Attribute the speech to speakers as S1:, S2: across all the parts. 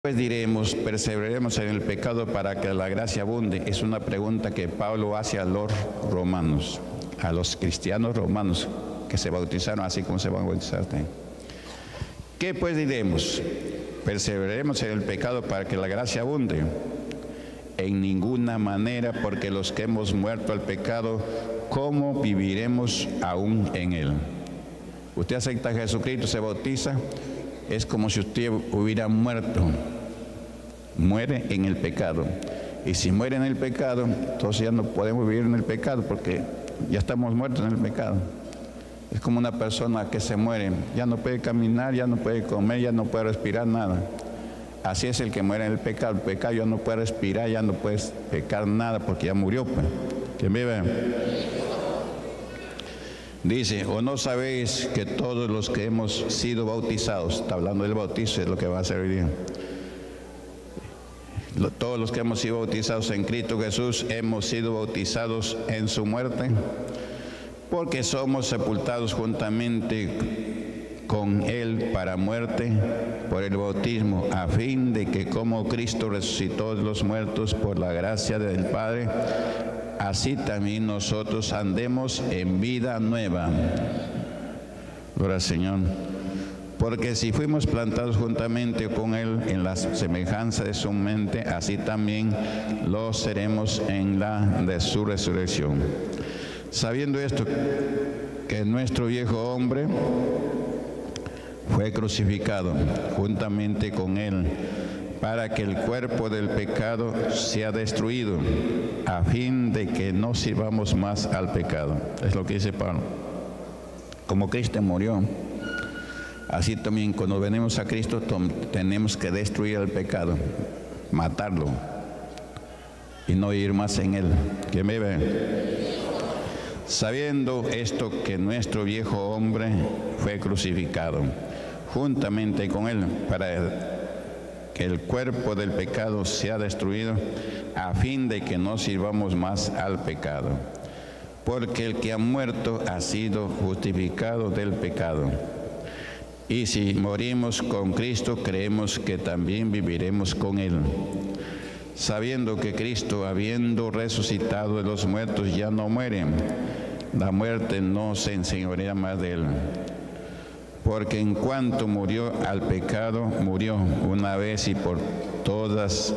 S1: Pues diremos, perseveraremos en el pecado para que la gracia abunde. Es una pregunta que Pablo hace a los romanos, a los cristianos romanos que se bautizaron así como se van a bautizar. ¿Qué pues diremos? Perseveraremos en el pecado para que la gracia abunde. En ninguna manera, porque los que hemos muerto al pecado, ¿cómo viviremos aún en él? Usted acepta a Jesucristo, se bautiza, es como si usted hubiera muerto. Muere en el pecado. Y si muere en el pecado, entonces ya no podemos vivir en el pecado porque ya estamos muertos en el pecado. Es como una persona que se muere, ya no puede caminar, ya no puede comer, ya no puede respirar nada. Así es el que muere en el pecado. El pecado ya no puede respirar, ya no puede pecar nada porque ya murió. Pues. ¿Quién vive? Dice, ¿o no sabéis que todos los que hemos sido bautizados, está hablando del bautizo, es lo que va a hacer hoy día, todos los que hemos sido bautizados en Cristo Jesús, hemos sido bautizados en su muerte? Porque somos sepultados juntamente con Él para muerte por el bautismo, a fin de que como Cristo resucitó de los muertos por la gracia del Padre, así también nosotros andemos en vida nueva. Gloria al Señor. Porque si fuimos plantados juntamente con Él en la semejanza de su mente, así también lo seremos en la de su resurrección. Sabiendo esto, que nuestro viejo hombre fue crucificado juntamente con Él, para que el cuerpo del pecado sea destruido, a fin de que no sirvamos más al pecado. Es lo que dice Pablo. Como Cristo murió, así también cuando venimos a Cristo tenemos que destruir el pecado, matarlo y no ir más en él. ¿Quién me ve? Sabiendo esto, que nuestro viejo hombre fue crucificado juntamente con Él, para que el cuerpo del pecado sea destruido, a fin de que no sirvamos más al pecado. Porque el que ha muerto ha sido justificado del pecado. Y si morimos con Cristo, creemos que también viviremos con Él. Sabiendo que Cristo, habiendo resucitado de los muertos, ya no muere, la muerte no se enseñorea más de Él. Porque en cuanto murió al pecado, murió una vez y por todas,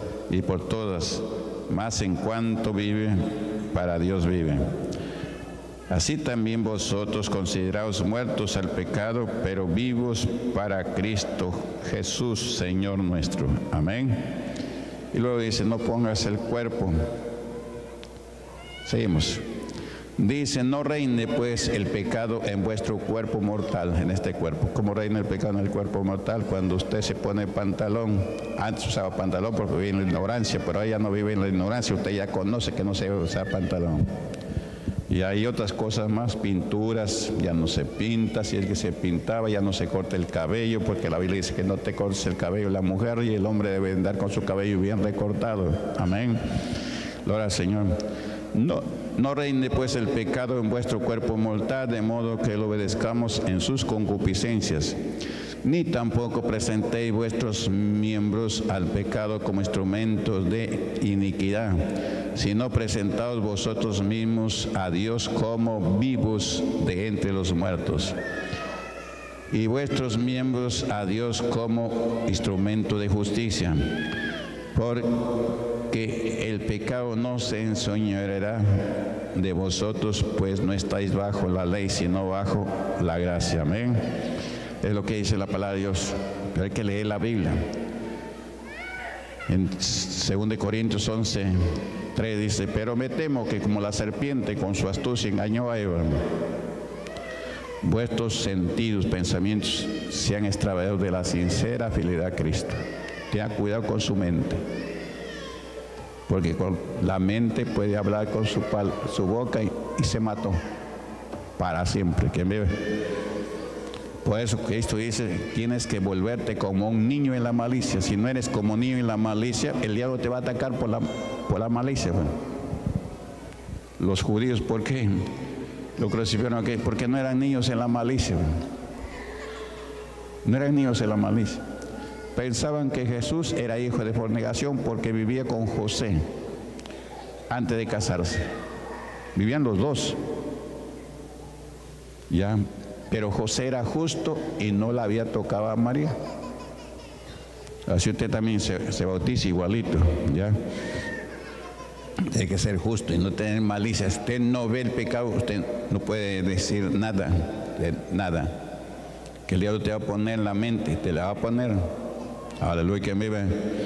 S1: más en cuanto vive, para Dios vive. Así también vosotros consideraos muertos al pecado, pero vivos para Cristo Jesús, Señor nuestro. Amén. Y luego dice, no pongas el cuerpo. Seguimos. Dice, no reine pues el pecado en vuestro cuerpo mortal, en este cuerpo. ¿Cómo reina el pecado en el cuerpo mortal? Cuando usted se pone pantalón. Antes usaba pantalón porque vivía en la ignorancia, pero ahora ya no vive en la ignorancia. Usted ya conoce que no se debe usar pantalón. Y hay otras cosas más, pinturas, ya no se pinta. Si es que se pintaba, ya no se corta el cabello, porque la Biblia dice que no te cortes el cabello la mujer, y el hombre debe andar con su cabello bien recortado. Amén. Gloria al Señor. No reine pues el pecado en vuestro cuerpo mortal, de modo que lo obedezcamos en sus concupiscencias. Ni tampoco presentéis vuestros miembros al pecado como instrumentos de iniquidad, sino presentaos vosotros mismos a Dios como vivos de entre los muertos, y vuestros miembros a Dios como instrumento de justicia. Porque el pecado no se enseñoreará de vosotros, pues no estáis bajo la ley, sino bajo la gracia. Amén. Es lo que dice la palabra de Dios. Pero hay que leer la Biblia. En 2 Corintios 11:3 dice, pero me temo que como la serpiente con su astucia engañó a Eva, vuestros sentidos, pensamientos sean extraviados de la sincera fidelidad a Cristo. Tenga cuidado con su mente, porque con la mente puede hablar con su boca y se mató para siempre. ¿Quién vive? Por eso Cristo dice, tienes que volverte como un niño en la malicia. Si no eres como niño en la malicia, el diablo te va a atacar por la malicia. Bueno, los judíos, ¿por qué lo crucificaron aquí? Porque no eran niños en la malicia. No eran niños en la malicia. pensaban que Jesús era hijo de fornicación porque vivía con José antes de casarse. Vivían los dos, ya, pero José era justo y no la había tocado a María. Así usted también se bautiza igualito, ya. Hay que ser justo y no tener malicia. Si usted no ve el pecado, usted no puede decir nada, nada. Que el diablo te va a poner en la mente, te la va a poner. Aleluya, que vive.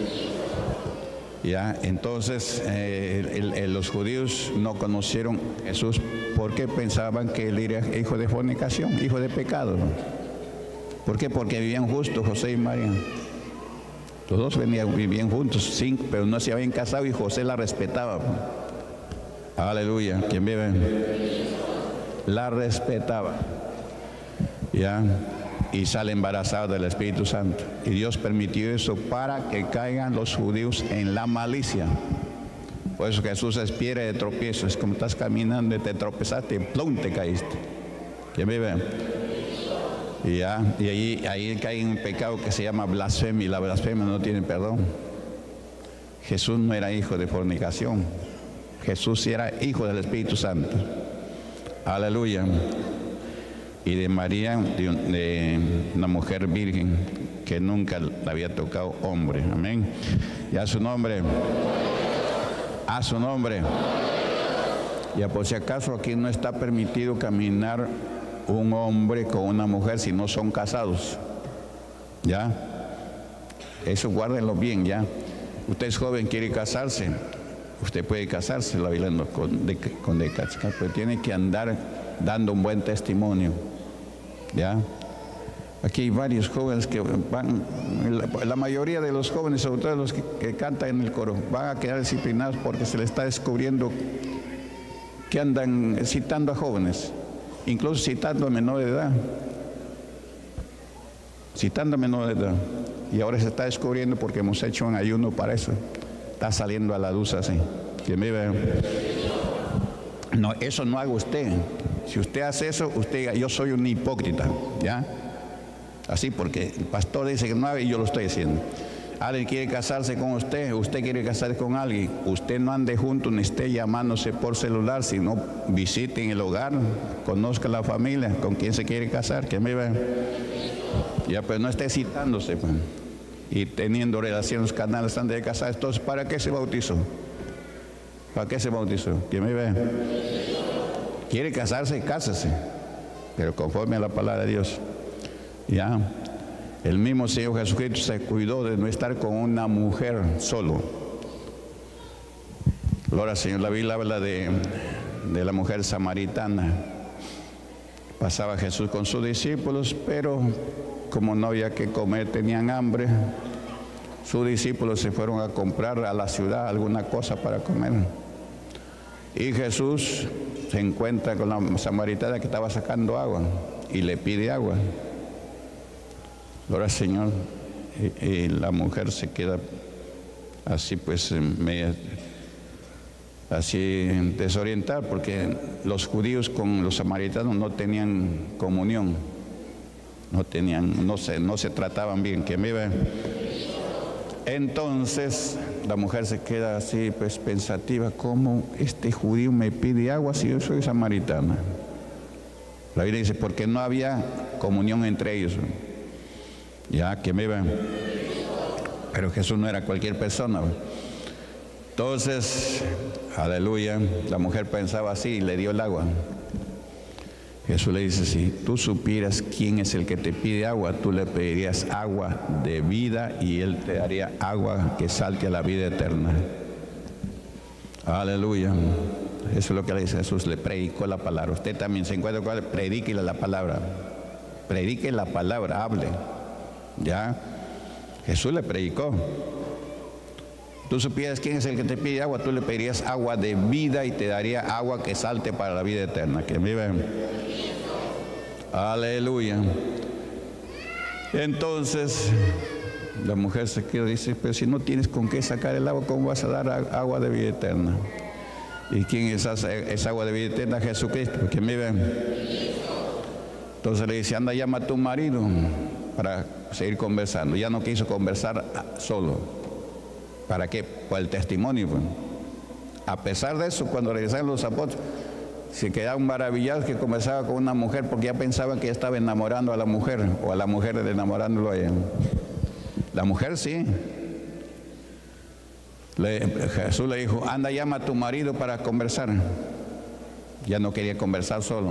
S1: Ya, entonces los judíos no conocieron a Jesús porque pensaban que él era hijo de fornicación, hijo de pecado. ¿Por qué? Porque vivían justos José y María. Los dos vivían juntos, sí, pero no se habían casado y José la respetaba. Aleluya, ¿quién vive? La respetaba. Ya, y sale embarazada del Espíritu Santo. Y Dios permitió eso para que caigan los judíos en la malicia. Por eso Jesús es piedra de tropiezo. Es como estás caminando y te tropezaste y ¡plum! Te caíste. ¿Quién vive? Y ahí cae en un pecado que se llama blasfemia, y la blasfemia no tiene perdón. Jesús no era hijo de fornicación. Jesús sí era hijo del Espíritu Santo. Aleluya. Y de María, de una mujer virgen que nunca le había tocado hombre. Amén. Y a su nombre. A su nombre. Ya por si acaso aquí no está permitido caminar un hombre con una mujer si no son casados. ¿Ya? Eso guárdenlo bien, ¿ya? Usted es joven, quiere casarse, usted puede casarse, la Biblia no condena, pero tiene que andar dando un buen testimonio. ¿Ya? Aquí hay varios jóvenes que van, la mayoría de los jóvenes, sobre todo los que cantan en el coro, van a quedar disciplinados porque se les está descubriendo que andan citando a jóvenes. Incluso citando a menor de edad. Citando a menor de edad. Y ahora se está descubriendo porque hemos hecho un ayuno para eso. Está saliendo a la luz así. ¿Quién vive? No, eso no haga usted. Si usted hace eso, usted diga, yo soy un hipócrita. ¿Ya? Así porque el pastor dice que no haga y yo lo estoy haciendo. Alguien quiere casarse con usted, usted quiere casarse con alguien, usted no ande junto ni esté llamándose por celular, sino visite en el hogar, conozca la familia, con quién se quiere casar, que me ve. Ya, pues no esté citándose pues, y teniendo relaciones canales antes de casar. Entonces, ¿para qué se bautizó? ¿Para qué se bautizó? ¿Quién me ve? Quiere casarse, cásese, pero conforme a la palabra de Dios. Ya. El mismo Señor Jesucristo se cuidó de no estar con una mujer solo. Gloria al Señor. La Biblia habla de la mujer samaritana. Pasaba Jesús con sus discípulos, pero como no había que comer, tenían hambre. Sus discípulos se fueron a comprar a la ciudad alguna cosa para comer. Y Jesús se encuentra con la samaritana que estaba sacando agua y le pide agua. Gloria al Señor. Y la mujer se queda así pues media, así desorientada, porque los judíos con los samaritanos no tenían comunión, no se trataban bien. ¿Quién vive? Entonces la mujer se queda así pues pensativa, ¿cómo este judío me pide agua si yo soy samaritana? La Biblia dice, porque no había comunión entre ellos. Ya, que me ven. Pero Jesús no era cualquier persona. Entonces, aleluya, la mujer pensaba así y le dio el agua. Jesús le dice, si tú supieras quién es el que te pide agua, tú le pedirías agua de vida y él te daría agua que salte a la vida eterna. Aleluya. Eso es lo que le dice Jesús, le predicó la palabra. Usted también se encuentra con él, predíquele la palabra. Predique la palabra, hable. Ya, Jesús le predicó. Tú supieras quién es el que te pide agua, tú le pedirías agua de vida y te daría agua que salte para la vida eterna. ¿Quién vive? Aleluya. Entonces la mujer se quedó y dice, pero si no tienes con qué sacar el agua, ¿cómo vas a dar agua de vida eterna? ¿Y quién es esa agua de vida eterna? Jesucristo. ¿Quién vive? Entonces le dice, anda, llama a tu marido para seguir conversando. Ya no quiso conversar solo. ¿Para qué? Por el testimonio. Pues. A pesar de eso, cuando regresaron los apóstoles, se quedaron maravillados que conversaba con una mujer, porque ya pensaban que ya estaba enamorando a la mujer, o a la mujer enamorándolo a ella. La mujer sí. Jesús le dijo, anda, llama a tu marido para conversar. Ya no quería conversar solo.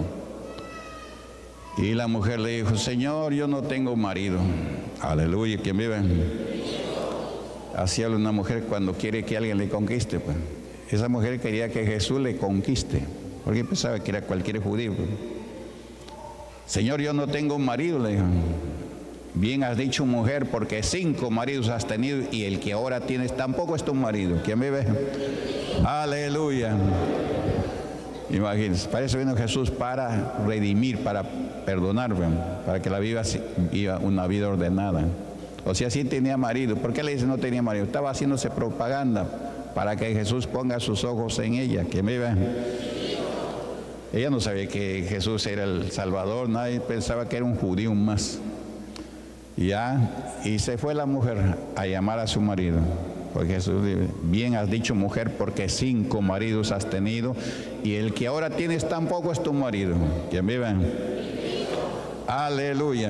S1: Y la mujer le dijo, Señor, yo no tengo marido. Aleluya, ¿quién vive? Así habla una mujer cuando quiere que alguien le conquiste. Pues. Esa mujer quería que Jesús le conquiste, porque pensaba que era cualquier judío. Pues. Señor, yo no tengo marido, le dijo. Bien has dicho, mujer, porque 5 maridos has tenido y el que ahora tienes tampoco es tu marido. ¿Quién vive? Aleluya. Imagínense, para eso vino Jesús, para redimir, para perdonar, para que la viva una vida ordenada. O sea, sí tenía marido. ¿Por qué le dice no tenía marido? Estaba haciéndose propaganda para que Jesús ponga sus ojos en ella. ¿Quién vive? Ella no sabía que Jesús era el Salvador, nadie pensaba que era un judío más. Ya, y se fue la mujer a llamar a su marido, porque Jesús dice, bien has dicho, mujer, porque 5 maridos has tenido y el que ahora tienes tampoco es tu marido. ¿Quién vive? Aleluya.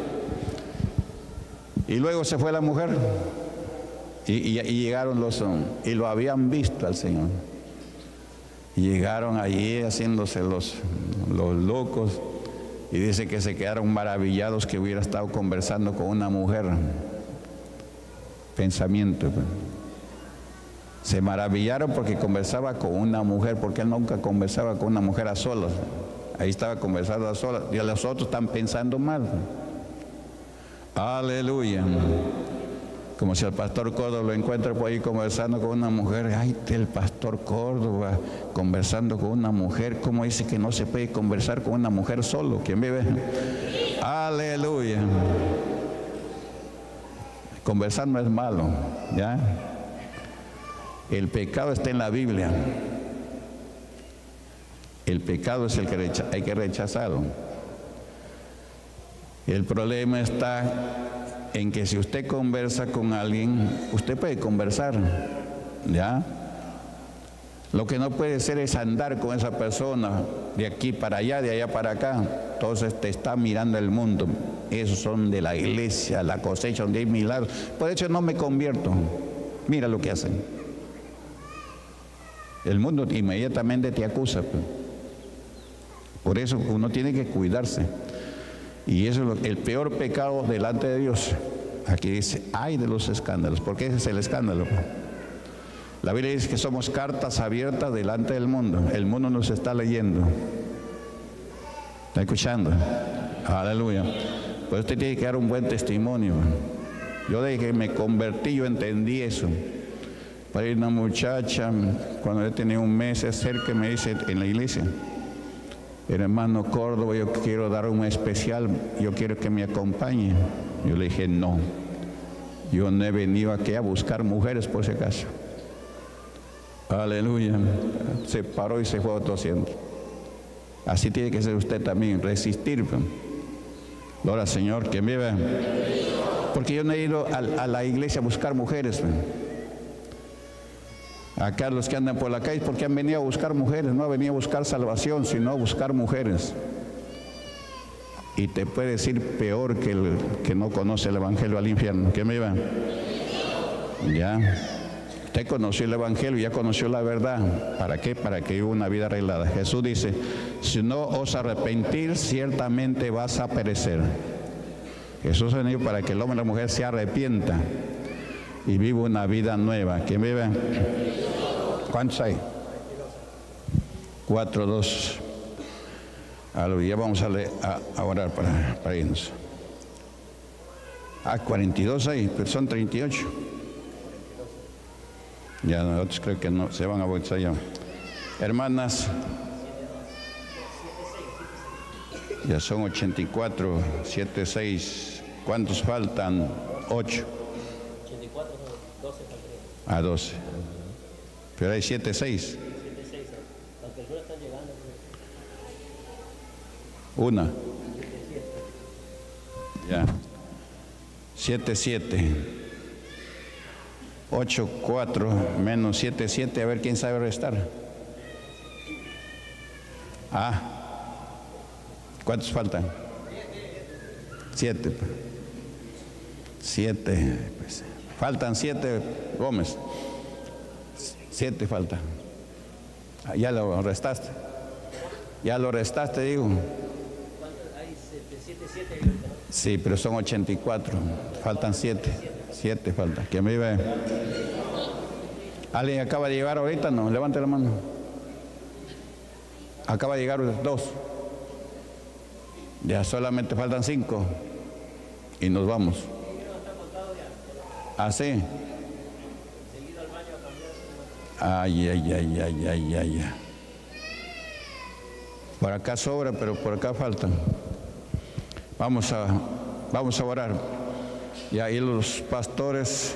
S1: Y luego se fue la mujer y llegaron y lo habían visto al Señor. Y llegaron allí haciéndose los locos. Y dice que se quedaron maravillados que hubiera estado conversando con una mujer. Pensamiento. Se maravillaron porque conversaba con una mujer, porque él nunca conversaba con una mujer a solas. Ahí estaba conversando a solas. Y los otros están pensando mal. Aleluya. Como si el pastor Córdoba lo encuentra por ahí conversando con una mujer. Ay, el pastor Córdoba conversando con una mujer. ¿Cómo dice que no se puede conversar con una mujer solo? ¿Quién vive? Aleluya. Conversar no es malo, ¿ya? El pecado está en la Biblia. El pecado es el que hay que rechazarlo. El problema está en que si usted conversa con alguien, usted puede conversar, ¿ya? Lo que no puede ser es andar con esa persona de aquí para allá, de allá para acá. Entonces te está mirando el mundo. Esos son de la iglesia, la cosecha donde hay milagros. Por eso no me convierto. Mira lo que hacen. El mundo inmediatamente te acusa. Por eso uno tiene que cuidarse. Y eso es el peor pecado delante de Dios. Aquí dice, ay de los escándalos, porque ese es el escándalo. La Biblia dice que somos cartas abiertas delante del mundo. El mundo nos está leyendo. ¿Está escuchando? Aleluya. Pues usted tiene que dar un buen testimonio. Yo desde que me convertí, yo entendí eso. Para ir una muchacha, cuando yo tenía un mes, se acerca y me dice en la iglesia, el hermano Córdoba, yo quiero dar un especial, yo quiero que me acompañe. Yo le dije, no, yo no he venido aquí a buscar mujeres por si acaso. Aleluya. Se paró y se fue a otro asiento. Así tiene que ser usted también, resistir. Gloria al Señor, que vive. Porque yo no he ido a la iglesia a buscar mujeres. Acá los que andan por la calle, porque han venido a buscar mujeres, no han venido a buscar salvación, sino a buscar mujeres. Y te puede decir peor que el que no conoce el evangelio al infierno. ¿Qué me iba? Ya. Usted conoció el evangelio, ya conoció la verdad. ¿Para qué? Para que viva una vida arreglada. Jesús dice, si no os arrepentir, ciertamente vas a perecer. Jesús ha venido para que el hombre y la mujer se arrepienta y viva una vida nueva. ¿Quién vive? ¿Cuántos hay? 4, 2. Ya vamos a orar para irnos. 42 hay, pero son 38. Ya nosotros creo que no, se van a volver ya. Hermanas, ya son 84, 7, 6. ¿Cuántos faltan? 8.
S2: 84, 12 faltarían.
S1: A 12. Pero hay 7, 6.
S2: 7, 6. Las personas están llegando.
S1: Una. Ya. 7, 7. 8, 4 menos 7, 7. A ver quién sabe restar. ¿Cuántos faltan? 7. 7. Pues, faltan 7, Gómez. 7 faltan. Ya lo restaste. Ya lo restaste, digo.
S2: Hay 7.
S1: Sí, pero son 84. Faltan 7. 7 faltan. ¿Quién vive? ¿Alguien acaba de llegar ahorita? No, levante la mano. Acaba de llegar 2. Ya solamente faltan 5. Y nos vamos. ¿Sí? Ay. Por acá sobra, pero por acá faltan. Vamos a orar. Y ahí los pastores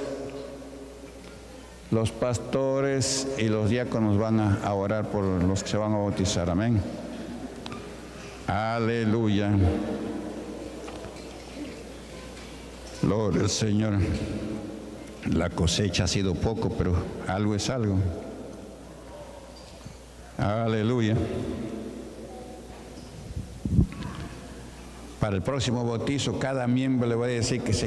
S1: y los diáconos van a orar por los que se van a bautizar. Amén. Aleluya. Gloria al Señor. La cosecha ha sido poco, pero algo es algo. Aleluya. Para el próximo bautizo, cada miembro le voy a decir que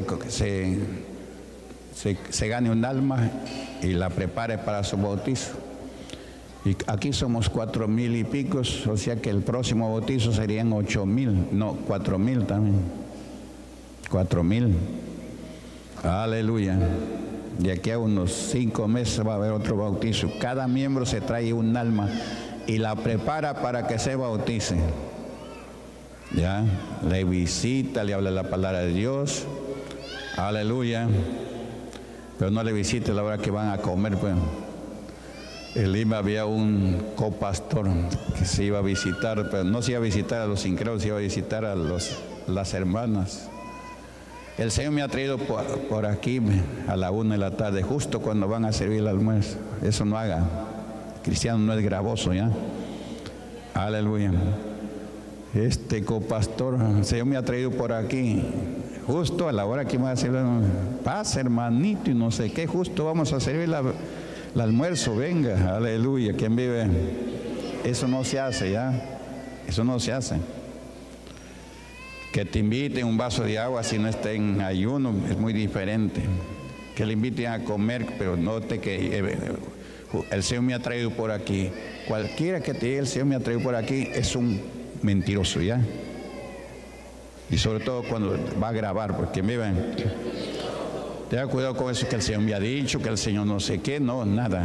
S1: se gane un alma y la prepare para su bautizo. Y aquí somos 4,000 y pico, o sea que el próximo bautizo serían 8,000, no, 4,000 también. 4,000. Aleluya. De aquí a unos 5 meses va a haber otro bautizo. Cada miembro se trae un alma y la prepara para que se bautice. Ya, le visita, le habla la palabra de Dios. Aleluya. Pero no le visite la hora que van a comer, pues. En Lima había un copastor que se iba a visitar, pero no se iba a visitar a los incrédulos, se iba a visitar a las hermanas. El Señor me ha traído por aquí a la 1 de la tarde, justo cuando van a servir el almuerzo. Eso no haga. Cristiano no es gravoso, ¿ya? Aleluya. Este copastor, el Señor me ha traído por aquí, justo a la hora que me va a servir. Pasa, hermanito, y no sé qué, justo vamos a servir el almuerzo, venga, aleluya. ¿Quién vive? Eso no se hace, ¿ya? Eso no se hace. Que te inviten un vaso de agua si no está en ayuno es muy diferente. Que le inviten a comer, pero note que el Señor me ha traído por aquí. Cualquiera que te diga el Señor me ha traído por aquí es un mentiroso, ¿ya? Y sobre todo cuando va a grabar, porque me ven. Tenga cuidado con eso que el Señor me ha dicho, que el Señor no sé qué, no, nada.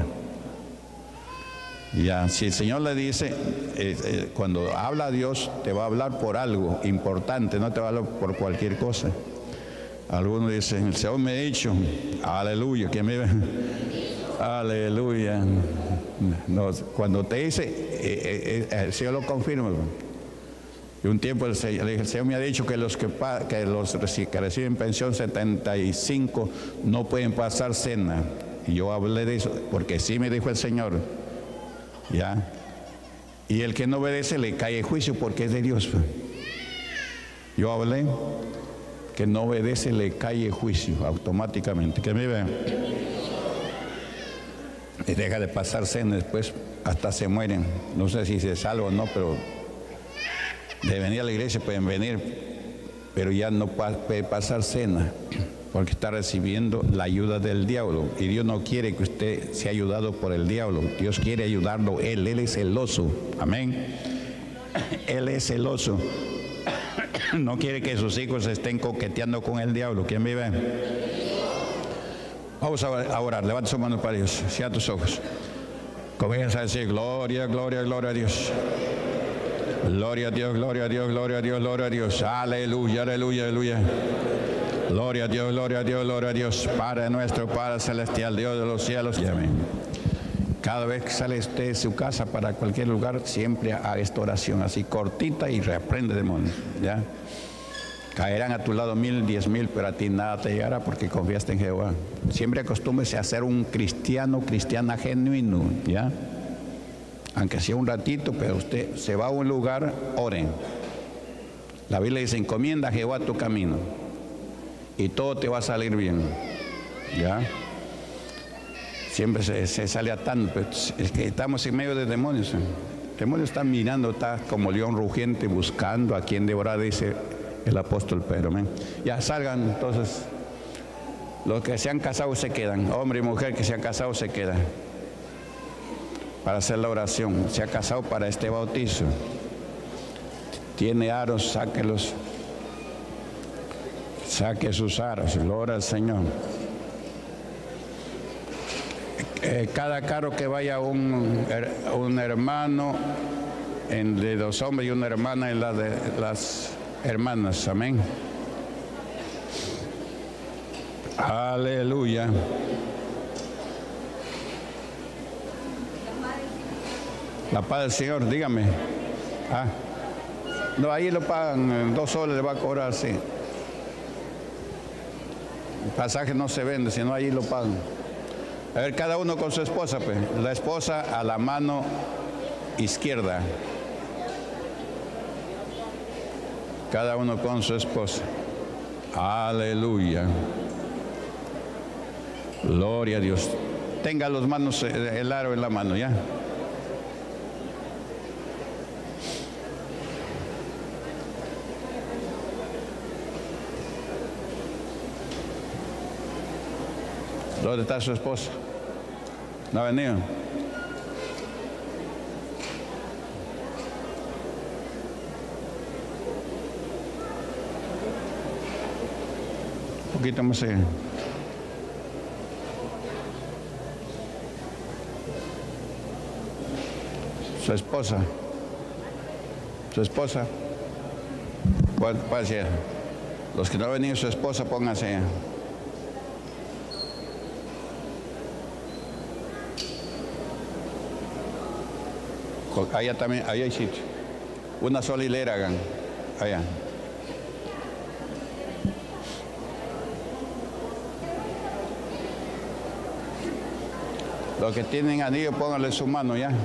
S1: Ya, si el Señor le dice, cuando habla a Dios, te va a hablar por algo importante, no te va a hablar por cualquier cosa. Algunos dicen, el Señor me ha dicho, aleluya, ¿quién me ve? Aleluya. No, cuando te dice, el Señor lo confirma. Y un tiempo el Señor me ha dicho que los que reciben pensión 75 no pueden pasar cena. Y yo hablé de eso, porque sí me dijo el Señor. ¿Ya? Y el que no obedece le cae juicio porque es de Dios. Yo hablé que no obedece le cae juicio automáticamente. ¿Que me vean? Y deja de pasar cena, después hasta se mueren. No sé si se salva o no, pero de venir a la iglesia pueden venir, pero ya no puede pasar cena porque está recibiendo la ayuda del diablo, y Dios no quiere que usted sea ayudado por el diablo. Dios quiere ayudarlo. Él es celoso. Amén. Él es celoso. No quiere que sus hijos estén coqueteando con el diablo. ¿Quién vive? Vamos a orar. Levanta su mano para Dios. Cierra tus ojos. Comienza a decir gloria, gloria, gloria a Dios. Gloria a Dios, gloria a Dios, gloria a Dios, gloria a Dios. Aleluya, aleluya, aleluya. Gloria a Dios, gloria a Dios, gloria a Dios. Padre nuestro, Padre celestial, Dios de los cielos. Amén. Cada vez que sale usted de su casa para cualquier lugar, siempre haga esta oración así cortita y reprende demonios. ¿Ya? Caerán a tu lado 1,000, 10,000, pero a ti nada te llegará porque confiaste en Jehová. Siempre acostúmbrese a ser un cristiana genuino, ¿ya? Aunque sea un ratito, pero usted se va a un lugar, oren. La Biblia dice, encomienda a Jehová tu camino y todo te va a salir bien. ¿Ya? Siempre se sale atando, pero es que estamos en medio de demonios. El demonio está mirando, está como león rugiente buscando a quien devorar, dice el apóstol Pedro. ¿Me? Ya salgan entonces. Los que se han casado se quedan, hombre y mujer que se han casado se quedan para hacer la oración. Se ha casado para este bautizo. Tiene aros, sáquelos. Saque sus aros, gloria al Señor. Cada carro que vaya un hermano de los hombres y una hermana en la de las hermanas, amén. Aleluya. La paz del Señor, dígame. Ah, no, ahí lo pagan, 2 soles le va a cobrar, sí. El pasaje no se vende, sino ahí lo pagan. A ver, cada uno con su esposa, pues. La esposa a la mano izquierda. Cada uno con su esposa. Aleluya. Gloria a Dios. Tenga las manos, el aro en la mano, ¿ya? ¿Dónde está su esposa? ¿No ha venido? Un poquito más allá. Su esposa. Su esposa. Pase. Los que no han venido su esposa, pónganse allá. Allá también, allá hay sitio. Una sola hilera hagan. Allá. Los que tienen anillo, pónganle su mano ya.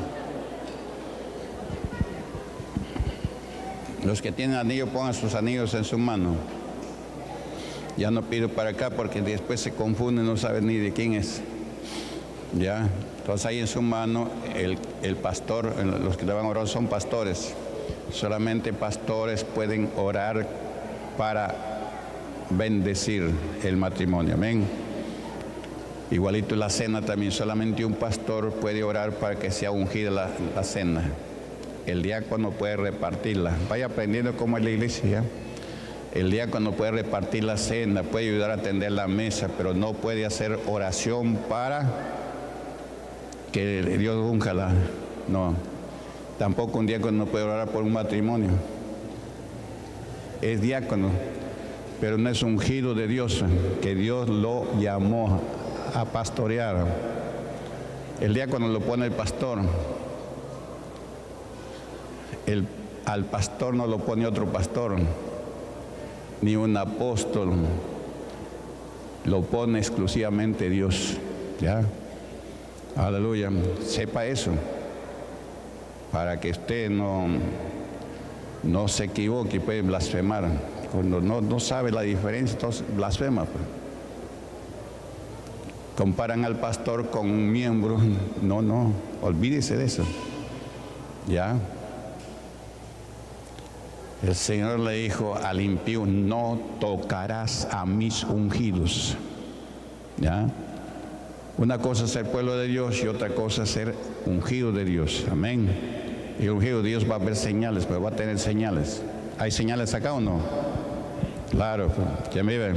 S1: Los que tienen anillo, pongan sus anillos en su mano. Ya no pido para acá porque después se confunden, no saben ni de quién es. Ya, entonces ahí en su mano el pastor, los que le van a orar son pastores. Solamente pastores pueden orar para bendecir el matrimonio. Amén. Igualito la cena también, solamente un pastor puede orar para que sea ungida la cena. El diácono puede repartirla. Vaya aprendiendo cómo es la iglesia, ¿ya? El diácono puede repartir la cena, puede ayudar a atender la mesa, pero no puede hacer oración para que Dios úngala. No. Tampoco un diácono no puede orar por un matrimonio. Es diácono, pero no es ungido de Dios, que Dios lo llamó a pastorear. El diácono lo pone el pastor. Al pastor no lo pone otro pastor, ni un apóstol. Lo pone exclusivamente Dios. ¿Ya? Aleluya. Sepa eso, para que usted no se equivoque y puede blasfemar. Cuando no sabe la diferencia, entonces blasfema. Comparan al pastor con un miembro. No, olvídese de eso. ¿Ya? El Señor le dijo al impío: no tocarás a mis ungidos. ¿Ya? Una cosa es ser pueblo de Dios y otra cosa es ser ungido de Dios. Amén. Y el ungido de Dios va a ver señales, pero va a tener señales. ¿Hay señales acá o no? Claro, ¿quién vive?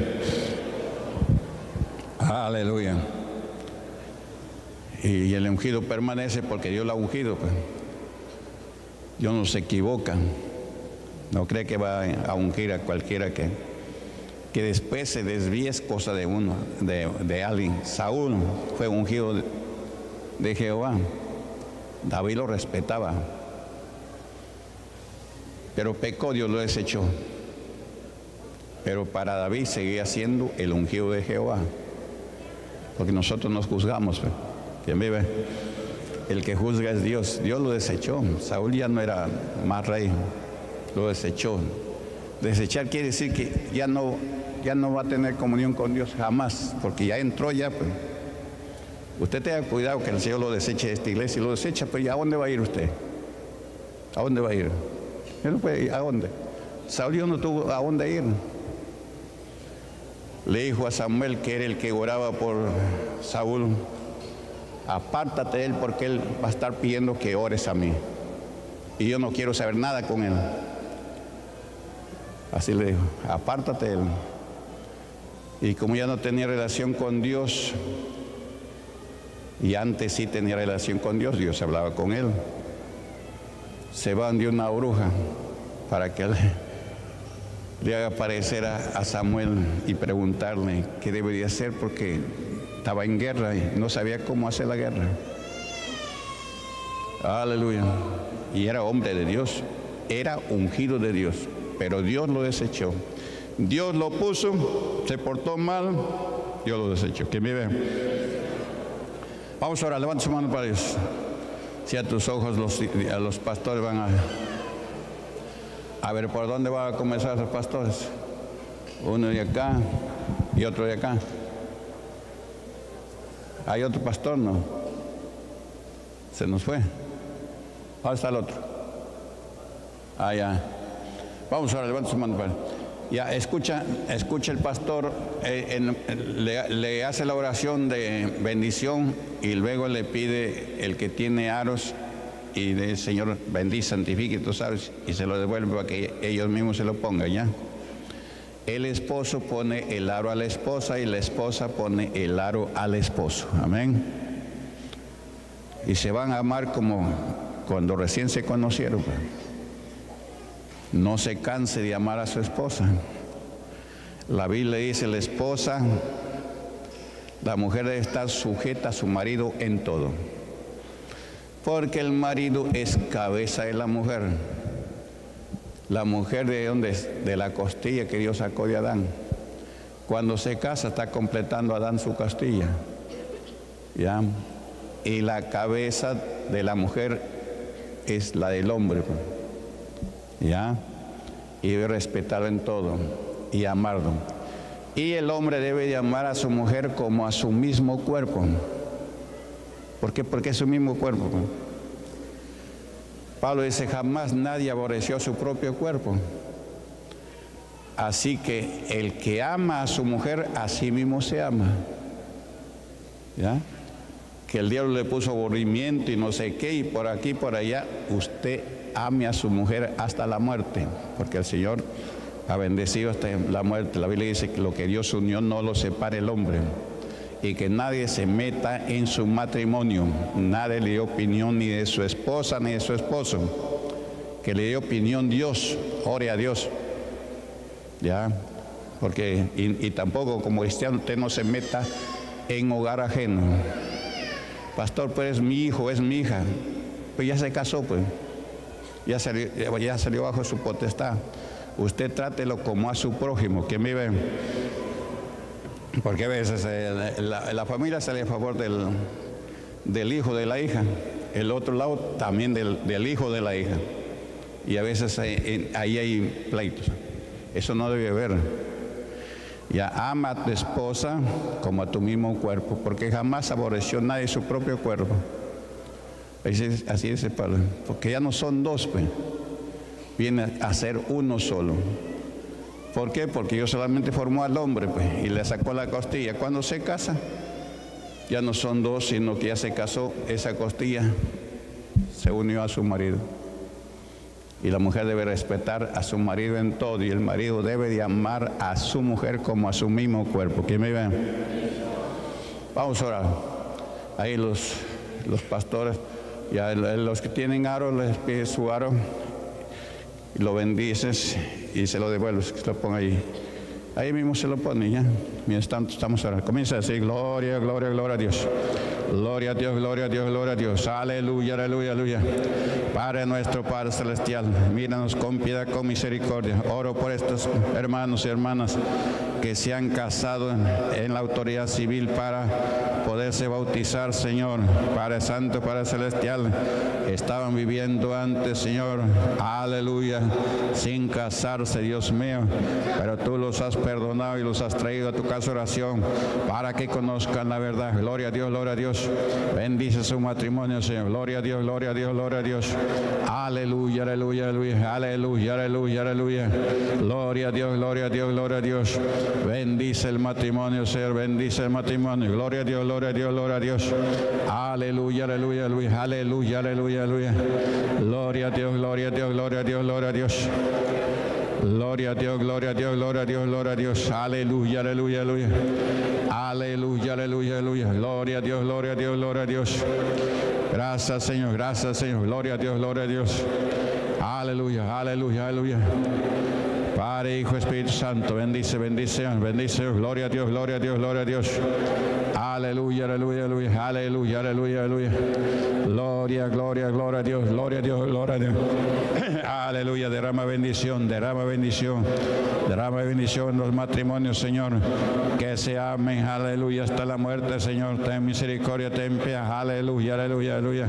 S1: Aleluya. Y el ungido permanece porque Dios lo ha ungido. Pues. Dios no se equivoca. No cree que va a ungir a cualquiera que después se desvíe, es cosa de uno, de alguien. Saúl fue ungido de Jehová. David lo respetaba. Pero pecó, Dios lo desechó. Pero para David seguía siendo el ungido de Jehová. Porque nosotros nos juzgamos. ¿Quién vive? El que juzga es Dios. Dios lo desechó. Saúl ya no era más rey. Lo desechó. Desechar quiere decir que ya no va a tener comunión con Dios jamás, porque ya entró ya, pues. Usted tenga cuidado que el Señor lo deseche de esta iglesia y lo desecha, pero ¿a dónde va a ir usted? ¿A dónde va a ir? Él no puede ir, ¿a dónde? Saúl no tuvo a dónde ir. Le dijo a Samuel, que era el que oraba por Saúl: apártate de él, porque él va a estar pidiendo que ores a mí, y yo no quiero saber nada con él. Así le dijo, apártate de él. Y como ya no tenía relación con Dios, y antes sí tenía relación con Dios, Dios hablaba con él, se van de una bruja para que le haga aparecer a Samuel y preguntarle qué debería hacer, porque estaba en guerra y no sabía cómo hacer la guerra. Aleluya. Y era hombre de Dios, era ungido de Dios, pero Dios lo desechó. Dios lo puso, se portó mal, Dios lo desechó. ¿Quién me ve? Vamos ahora, levanta su mano para Dios. Si a tus ojos los pastores van a ver por dónde van a comenzar los pastores. Uno de acá y otro de acá. ¿Hay otro pastor? No. Se nos fue. ¿Dónde está el otro? Ya. Vamos ahora, levanta su mano para. Ya, escucha el pastor, le hace la oración de bendición y luego le pide el que tiene aros y el Señor bendice, santifique tus aros, y se lo devuelve para que ellos mismos se lo pongan, ¿ya? El esposo pone el aro a la esposa y la esposa pone el aro al esposo. Amén. Y se van a amar como cuando recién se conocieron. No se canse de amar a su esposa. La Biblia dice, la mujer debe estar sujeta a su marido en todo, porque el marido es cabeza de la mujer. La mujer, ¿de dónde es? De la costilla que Dios sacó de Adán. Cuando se casa está completando Adán su costilla, ¿ya? Y la cabeza de la mujer es la del hombre, ¿ya? Y debe respetarlo en todo y amarlo. Y el hombre debe de amar a su mujer como a su mismo cuerpo. ¿Por qué? Porque es su mismo cuerpo. Pablo dice, jamás nadie aborreció su propio cuerpo. Así que el que ama a su mujer, a sí mismo se ama. ¿Ya? Que el diablo le puso aburrimiento y no sé qué, y por aquí y por allá. Usted ame a su mujer hasta la muerte, porque el Señor ha bendecido hasta la muerte. La Biblia dice que lo que Dios unió no lo separe el hombre, y que nadie se meta en su matrimonio. Nadie le dio opinión ni de su esposa ni de su esposo, que le dio opinión Dios. Ore a Dios, ya, porque y tampoco como cristiano usted no se meta en hogar ajeno. Pastor, pues es mi hijo, es mi hija, pues ya se casó, pues ya salió bajo su potestad. Usted trátelo como a su prójimo. ¿Quién vive? Porque a veces la familia sale a favor del hijo de la hija, el otro lado también del hijo de la hija, y a veces ahí hay pleitos. Eso no debe haber. Ya, ama a tu esposa como a tu mismo cuerpo, porque jamás aborreció nadie su propio cuerpo. Así dice Pablo, porque ya no son dos, pues, viene a ser uno solo. ¿Por qué? Porque Dios solamente formó al hombre, pues, y le sacó la costilla. Cuando se casa, ya no son dos, sino que ya se casó, esa costilla se unió a su marido. Y la mujer debe respetar a su marido en todo, y el marido debe de amar a su mujer como a su mismo cuerpo. ¿Quién me ve? Vamos a orar. Ahí los pastores, ya los que tienen aro, les pide su aro, y lo bendices y se lo devuelves, que se lo ponga ahí. Ahí mismo se lo pone ya. Mientras tanto estamos ahora. Comienza a decir gloria, gloria, gloria a Dios. Gloria a Dios, gloria a Dios, gloria a Dios. Aleluya, aleluya, aleluya. Padre nuestro, Padre celestial, míranos con piedad, con misericordia. Oro por estos hermanos y hermanas que se han casado en la autoridad civil para poderse bautizar, Señor. Padre Santo, Padre Celestial, estaban viviendo antes, Señor, aleluya, sin casarse, Dios mío, pero tú los has perdonado y los has traído a tu casa de oración para que conozcan la verdad. Gloria a Dios, gloria a Dios. Bendice su matrimonio, Señor. Gloria a Dios, gloria a Dios, gloria a Dios. Aleluya, aleluya, aleluya, aleluya, aleluya, aleluya. Gloria a Dios, gloria a Dios, gloria a Dios. Bendice el matrimonio, Señor, bendice el matrimonio. Gloria a Dios, gloria a Dios, gloria a Dios. Aleluya, aleluya, aleluya, aleluya, aleluya, aleluya. Gloria a Dios, gloria a Dios, gloria a Dios, gloria a Dios. Gloria a Dios, gloria a Dios, gloria a Dios, gloria a Dios. Aleluya, aleluya, aleluya. Aleluya, aleluya, aleluya. Gloria a Dios, gloria a Dios, gloria a Dios. Gracias, Señor, gracias, Señor. Gloria a Dios, gloria a Dios. Aleluya, aleluya, aleluya. Padre, Hijo, Espíritu Santo, bendice, bendice, bendice. Gloria a Dios, gloria a Dios, gloria a Dios. Aleluya, aleluya, aleluya, aleluya, aleluya, aleluya. Gloria, gloria, gloria a Dios, gloria a Dios, gloria a Dios. Aleluya, derrama bendición, derrama bendición, derrama bendición en los matrimonios, Señor. Que se amen, aleluya, hasta la muerte, Señor. Ten misericordia, ten piedad, aleluya, aleluya, aleluya.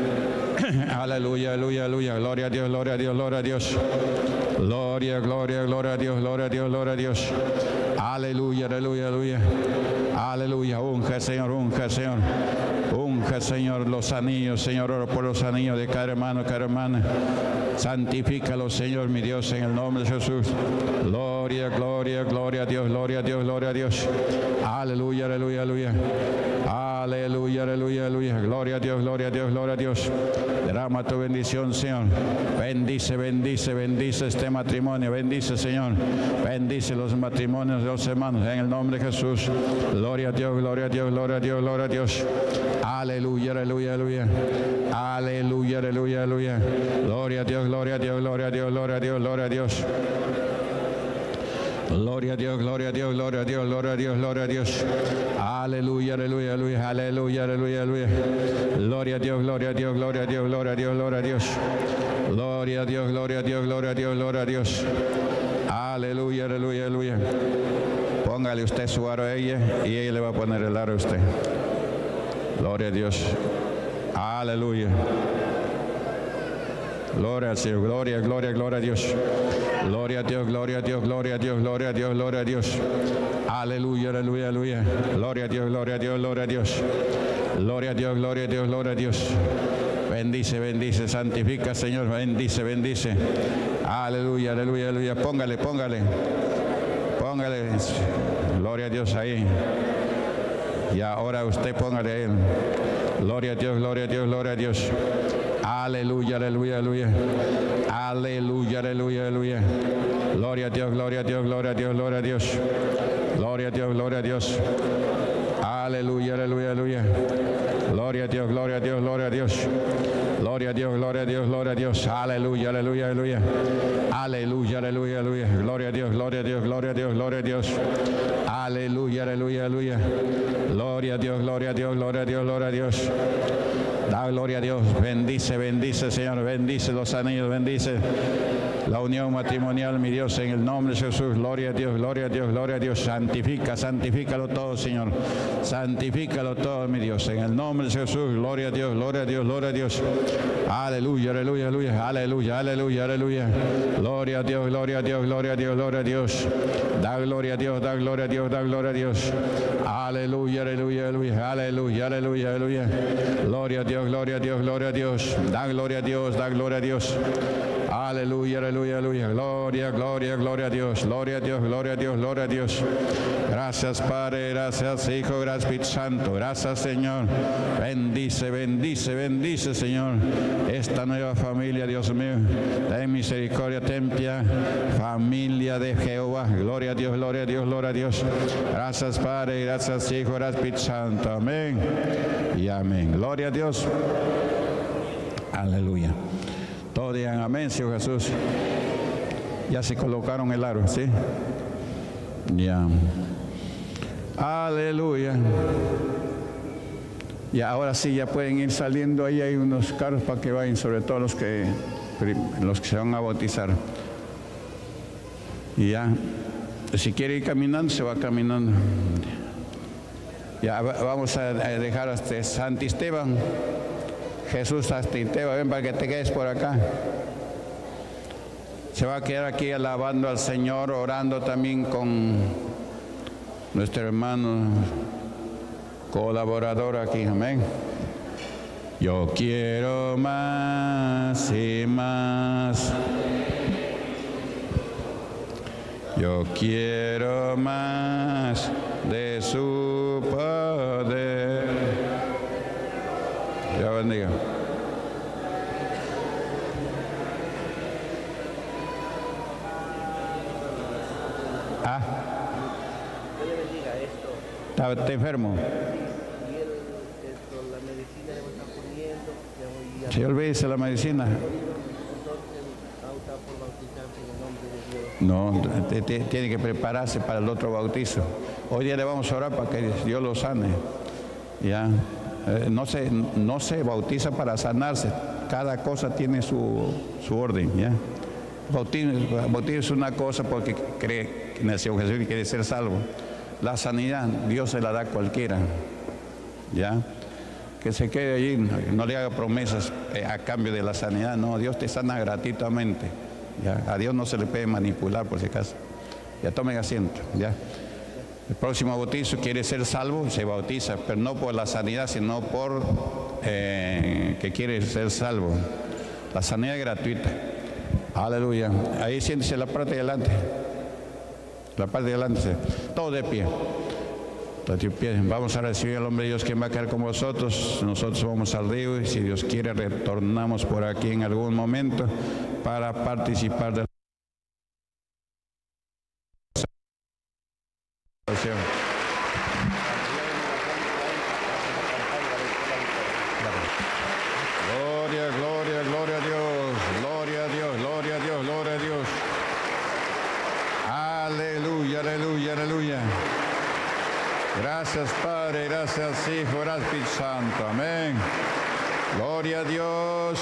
S1: Aleluya, aleluya, aleluya. Gloria a Dios, gloria a Dios, gloria a Dios. Gloria, gloria, gloria a Dios, gloria a Dios, gloria a Dios. Aleluya, aleluya, aleluya. Aleluya, unge, Señor, unge, Señor. Unge, Señor, los anillos, Señor, oro por los anillos de cada hermano, cada hermana. Santifícalo, Señor, mi Dios, en el nombre de Jesús. Gloria, gloria, gloria a Dios, gloria a Dios, gloria a Dios. Aleluya, aleluya, aleluya. Aleluya, aleluya, aleluya. Gloria a Dios, gloria a Dios, gloria a Dios. Derrama tu bendición, Señor. Bendice, bendice, bendice este matrimonio. Bendice, Señor. Bendice los matrimonios de los hermanos en el nombre de Jesús. Gloria a Dios, gloria a Dios, gloria a Dios, gloria a Dios. Aleluya, aleluya, aleluya. Aleluya, aleluya, aleluya. Gloria a Dios, gloria a Dios, gloria a Dios, gloria a Dios, gloria a Dios. Gloria a Dios, gloria a Dios, gloria a Dios, gloria a Dios, gloria a Dios. Aleluya, aleluya, aleluya, aleluya, aleluya, aleluya. Gloria a Dios, gloria a Dios, gloria a Dios, gloria a Dios, gloria a Dios. Gloria a Dios, gloria a Dios, gloria a Dios, gloria a Dios. Aleluya, aleluya, aleluya. Póngale usted su aro a ella y ella le va a poner el aro a usted. Gloria a Dios. Aleluya. Gloria al Señor, gloria, gloria, gloria a Dios. Gloria a Dios, gloria a Dios, gloria a Dios, gloria a Dios, gloria a Dios. Aleluya, aleluya, aleluya. Gloria a Dios, gloria a Dios, gloria a Dios. Gloria a Dios, gloria a Dios, gloria a Dios. Bendice, bendice, santifica, Señor, bendice, bendice. Aleluya, aleluya, aleluya. Póngale, póngale. Póngale. Gloria a Dios ahí. Y ahora usted póngale a él. Gloria a Dios, gloria a Dios, gloria a Dios. Aleluya, aleluya, aleluya. Aleluya, aleluya, aleluya. Gloria a Dios, gloria a Dios, gloria a Dios, gloria a Dios. Gloria a Dios, gloria a Dios. Aleluya, aleluya, aleluya. Gloria a Dios, gloria a Dios, gloria a Dios. Gloria a Dios, gloria a Dios, gloria a Dios. Aleluya, aleluya, aleluya. Aleluya, aleluya, aleluya. Gloria a Dios, gloria a Dios, gloria a Dios, gloria a Dios. Aleluya, aleluya, aleluya. Gloria a Dios, gloria a Dios, gloria a Dios, gloria a Dios. Da gloria a Dios. Bendice, bendice, Señor. Bendice los anillos, bendice la unión matrimonial, mi Dios, en el nombre de Jesús. Gloria a Dios, gloria a Dios, gloria a Dios. Santifica, santifícalo todo, Señor. Santifícalo todo, mi Dios, en el nombre de Jesús. Gloria a Dios, gloria a Dios, gloria a Dios. Aleluya, aleluya, aleluya, aleluya, aleluya, aleluya. Gloria a Dios, gloria a Dios, gloria a Dios, gloria a Dios. Da gloria a Dios, da gloria a Dios, da gloria a Dios. Aleluya, aleluya, aleluya, aleluya, aleluya, aleluya. Gloria a Dios, gloria a Dios, gloria a Dios. Da gloria a Dios, da gloria a Dios. Aleluya, aleluya, aleluya. Gloria, gloria, gloria a Dios. Gloria a Dios, gloria a Dios, gloria a Dios. Gracias, Padre, gracias, Hijo, gracias, Espíritu Santo. Gracias, Señor. Bendice, bendice, bendice, Señor, esta nueva familia, Dios mío. Ten misericordia, ten piedad. Familia de Jehová. Gloria a Dios, gloria a Dios, gloria a Dios. Gracias, Padre, gracias, Hijo, gracias, Espíritu Santo. Amén y amén. Gloria a Dios. Aleluya. Todos digan amén, Señor Jesús. Ya se colocaron el aro, ¿sí? Ya. Aleluya.
S3: Y ahora sí, ya pueden ir saliendo. Ahí hay unos carros para que vayan, sobre todo los que se van a bautizar. Y ya, si quiere ir caminando, se va caminando. Ya vamos a dejar hasta Santisteban. Jesús Santisteban, ven para que te quedes por acá. Se va a quedar aquí alabando al Señor, orando también con nuestro hermano colaborador aquí, amén. Yo quiero más y más. Yo quiero más de su poder. Dios bendiga. Ah.
S2: Dios le bendiga esto.
S3: ¿Está enfermo?
S2: Y la medicina le está poniendo.
S3: Sí, olvídese la medicina. No, tiene que prepararse para el otro bautizo. Hoy día le vamos a orar para que Dios lo sane. Ya, no se bautiza para sanarse. Cada cosa tiene su orden. Ya, bautismo es una cosa porque cree en el Señor Jesús y quiere ser salvo. La sanidad Dios se la da a cualquiera. Ya, que se quede allí, no le haga promesas a cambio de la sanidad. No, Dios te sana gratuitamente. Ya, a Dios no se le puede manipular, por si acaso. Ya, tomen asiento. Ya. El próximo bautizo quiere ser salvo, se bautiza, pero no por la sanidad, sino por que quiere ser salvo. La sanidad es gratuita. Aleluya. Ahí siéntese la parte de adelante. La parte de adelante. Todo de pie. Vamos a recibir al hombre de Dios que va a quedar con vosotros. Nosotros vamos al río y si Dios quiere retornamos por aquí en algún momento para participar de la oración. Gloria, gloria, gloria a Dios, gloria a Dios, gloria a Dios, gloria a Dios. Aleluya, aleluya, aleluya. Gracias Padre, gracias Hijo, gracias Espíritu Santo. Amén. Gloria a Dios.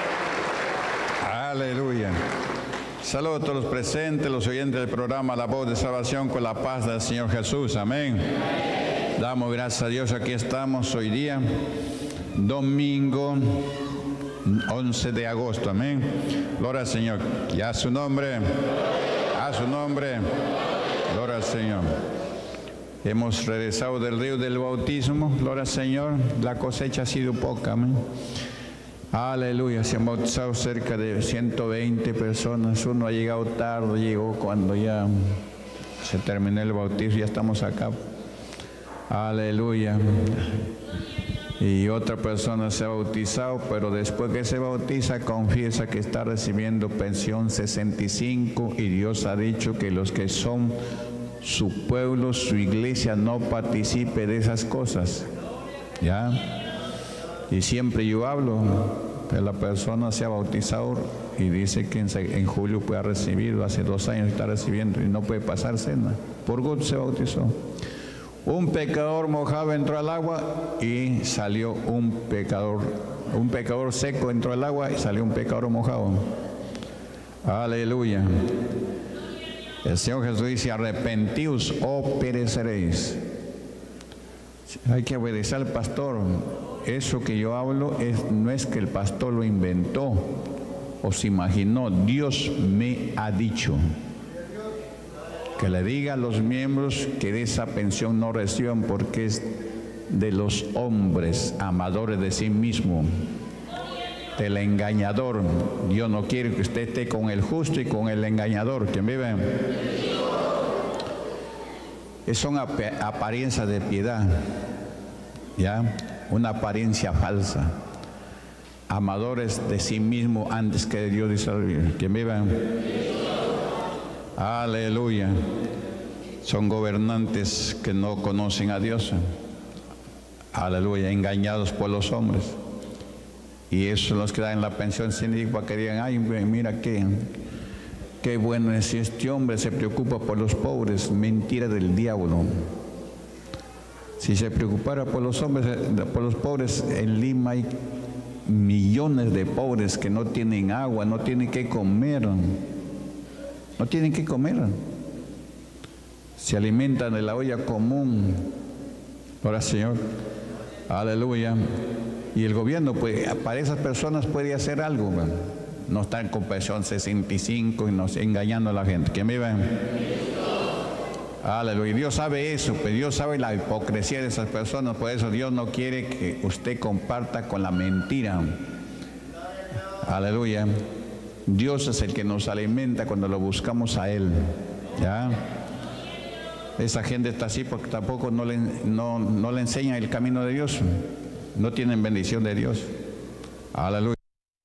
S3: Aleluya. Saludos a todos los presentes, los oyentes del programa La Voz de Salvación con la paz del Señor Jesús. Amén. Damos gracias a Dios. Aquí estamos hoy día, domingo 11 de agosto. Amén. Gloria al Señor. Y a su nombre. A su nombre. Gloria al Señor. Hemos regresado del río del bautismo, gloria al Señor, la cosecha ha sido poca, amén. Aleluya, se han bautizado cerca de 120 personas, uno ha llegado tarde, llegó cuando ya se terminó el bautismo, ya estamos acá. Aleluya. Y otra persona se ha bautizado, pero después que se bautiza confiesa que está recibiendo pensión 65 y Dios ha dicho que los que son su pueblo, su iglesia no participe de esas cosas. ¿Ya? Y siempre yo hablo, que la persona se ha bautizado y dice que en julio puede haber recibido, hace 2 años está recibiendo y no puede pasar cena. Por gusto se bautizó. Un pecador mojado entró al agua y salió un pecador seco entró al agua y salió un pecador mojado. Aleluya. El Señor Jesús dice, arrepentíos o pereceréis. Hay que obedecer al pastor. Eso que yo hablo no es que el pastor lo inventó o se imaginó. Dios me ha dicho que le diga a los miembros que de esa pensión no reciban porque es de los hombres amadores de sí mismos, del engañador. Dios no quiere que usted esté con el justo y con el engañador. ¿Quién vive? Son apariencias de piedad, ¿ya? Una apariencia falsa. Amadores de sí mismo antes que de Dios, dice la Biblia. ¿Quién vive? Aleluya. Son gobernantes que no conocen a Dios. Aleluya. Engañados por los hombres. Y eso son los que dan la pensión sin hijo para que digan, ay, mira qué bueno es este hombre, se preocupa por los pobres. Mentira del diablo. Si se preocupara por los hombres, por los pobres, en Lima hay millones de pobres que no tienen agua, no tienen qué comer. No tienen qué comer. Se alimentan de la olla común. Ahora, Señor, aleluya. Y el gobierno, pues, para esas personas puede hacer algo, ¿verdad? No están con pensión 65 y nos engañando a la gente. ¿Quién vive? Aleluya. Dios sabe eso, pues Dios sabe la hipocresía de esas personas. Por eso Dios no quiere que usted comparta con la mentira. Aleluya. Dios es el que nos alimenta cuando lo buscamos a Él. ¿Ya? Esa gente está así porque tampoco no le enseñan el camino de Dios. No tienen bendición de Dios. Aleluya.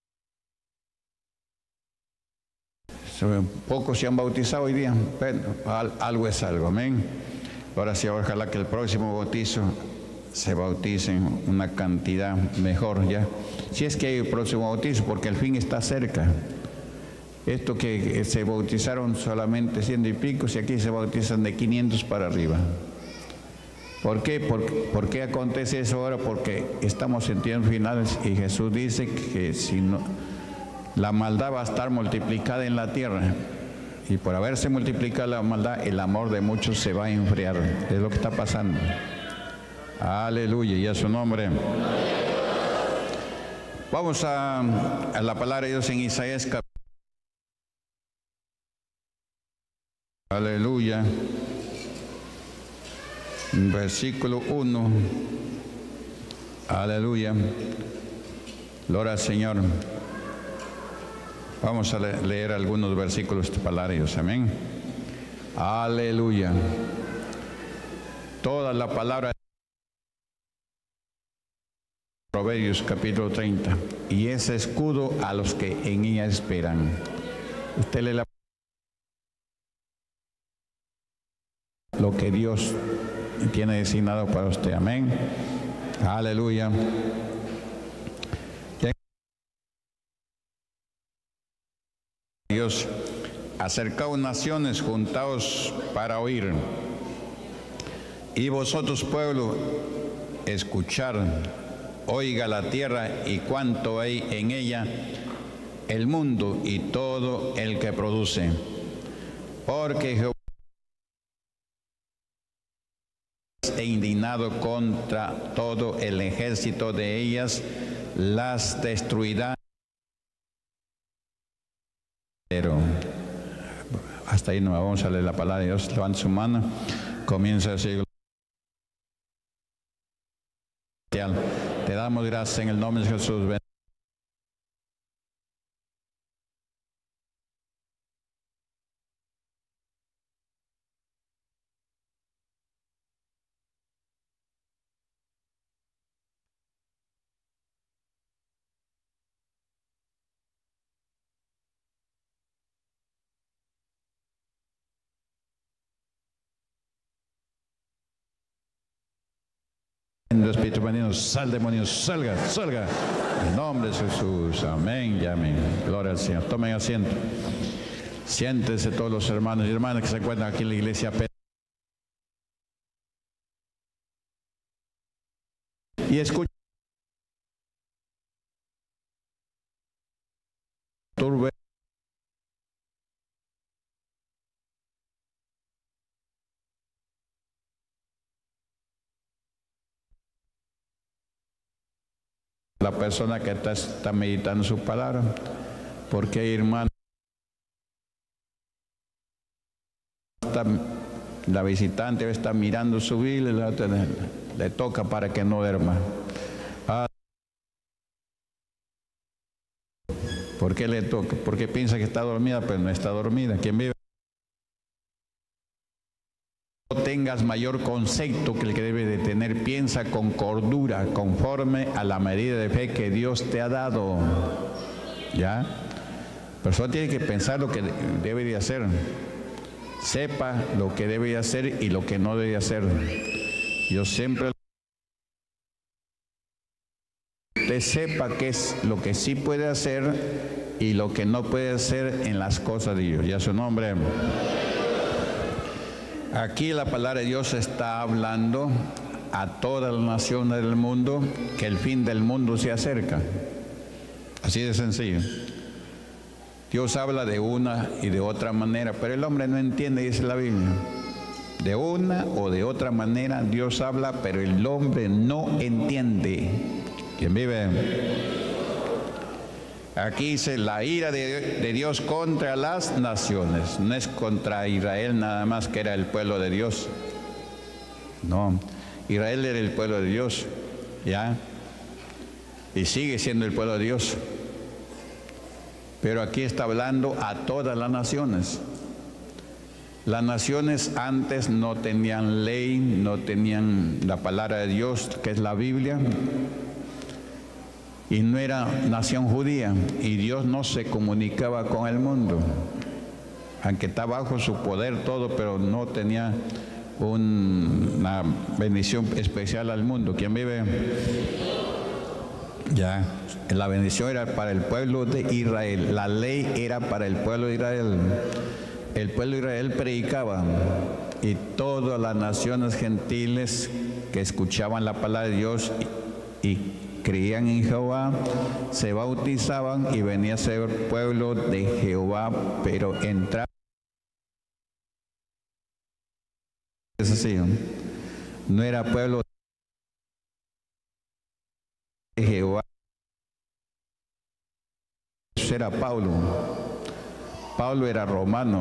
S3: Pocos se han bautizado hoy día, pero algo es algo, amén. Ahora sí, ojalá que el próximo bautizo se bauticen una cantidad mejor, ya. Si es que hay el próximo bautizo, porque el fin está cerca. Esto que se bautizaron solamente 100 y pico, si aquí se bautizan de 500 para arriba. ¿Por qué? ¿Por qué acontece eso ahora? Porque estamos en tiempos finales y Jesús dice que si no, la maldad va a estar multiplicada en la tierra. Y por haberse multiplicado la maldad, el amor de muchos se va a enfriar. Es lo que está pasando. Aleluya, y a su nombre. Vamos a la palabra de Dios en Isaías. Aleluya. Versículo 1. Aleluya. Gloria al Señor. Vamos a leer algunos versículos de palabra de Dios. Amén. Aleluya. Toda la palabra. Proverbios capítulo 30. Y es escudo a los que en ella esperan. Usted lee lo que Dios tiene designado para usted. Amén. Aleluya. Dios, acercaos naciones, juntaos para oír. Y vosotros, pueblo, escuchar. Oiga la tierra y cuánto hay en ella, el mundo y todo el que produce. Porque Jehová está indignado contra todo el ejército de ellas, las destruirá. Pero hasta ahí no vamos a leer la palabra de Dios. Levanta su mano, comienza el siglo. Te damos gracias en el nombre de Jesús. Espíritu maligno, sal demonios, salga, salga. En nombre de Jesús, amén y amén. Gloria al Señor. Tomen asiento. Siéntense todos los hermanos y hermanas que se encuentran aquí en la iglesia. Y escuchen. La persona que está meditando su palabra, porque hay hermanos, la visitante está mirando su Biblia, le toca para que no duerma. ¿Por qué le toca? Porque piensa que está dormida, pero no está dormida. ¿Quién vive? No tengas mayor concepto que el que debe de tener, piensa con cordura, conforme a la medida de fe que Dios te ha dado. ¿Ya? La persona tiene que pensar lo que debe de hacer. Sepa lo que debe de hacer y lo que no debe de hacer. Yo siempre... Usted sepa qué es lo que sí puede hacer y lo que no puede hacer en las cosas de Dios. Ya su nombre. Aquí la palabra de Dios está hablando a todas las naciones del mundo que el fin del mundo se acerca. Así de sencillo. Dios habla de una y de otra manera, pero el hombre no entiende, dice la Biblia. De una o de otra manera Dios habla, pero el hombre no entiende. ¿Quién vive? Aquí dice la ira de Dios contra las naciones. No es contra Israel nada más, que era el pueblo de Dios. No, Israel era el pueblo de Dios, ¿ya? Y sigue siendo el pueblo de Dios. Pero aquí está hablando a todas las naciones. Las naciones antes no tenían ley, no tenían la palabra de Dios, que es la Biblia, y no era nación judía, y Dios no se comunicaba con el mundo, aunque está bajo su poder todo, pero no tenía una bendición especial al mundo. ¿Quién vive? Ya, la bendición era para el pueblo de Israel, la ley era para el pueblo de Israel. El pueblo de Israel predicaba, y todas las naciones gentiles que escuchaban la palabra de Dios y creían en Jehová se bautizaban y venía a ser pueblo de Jehová, pero entraba. Es así, no era pueblo de Jehová. Eso era Pablo. Pablo era romano,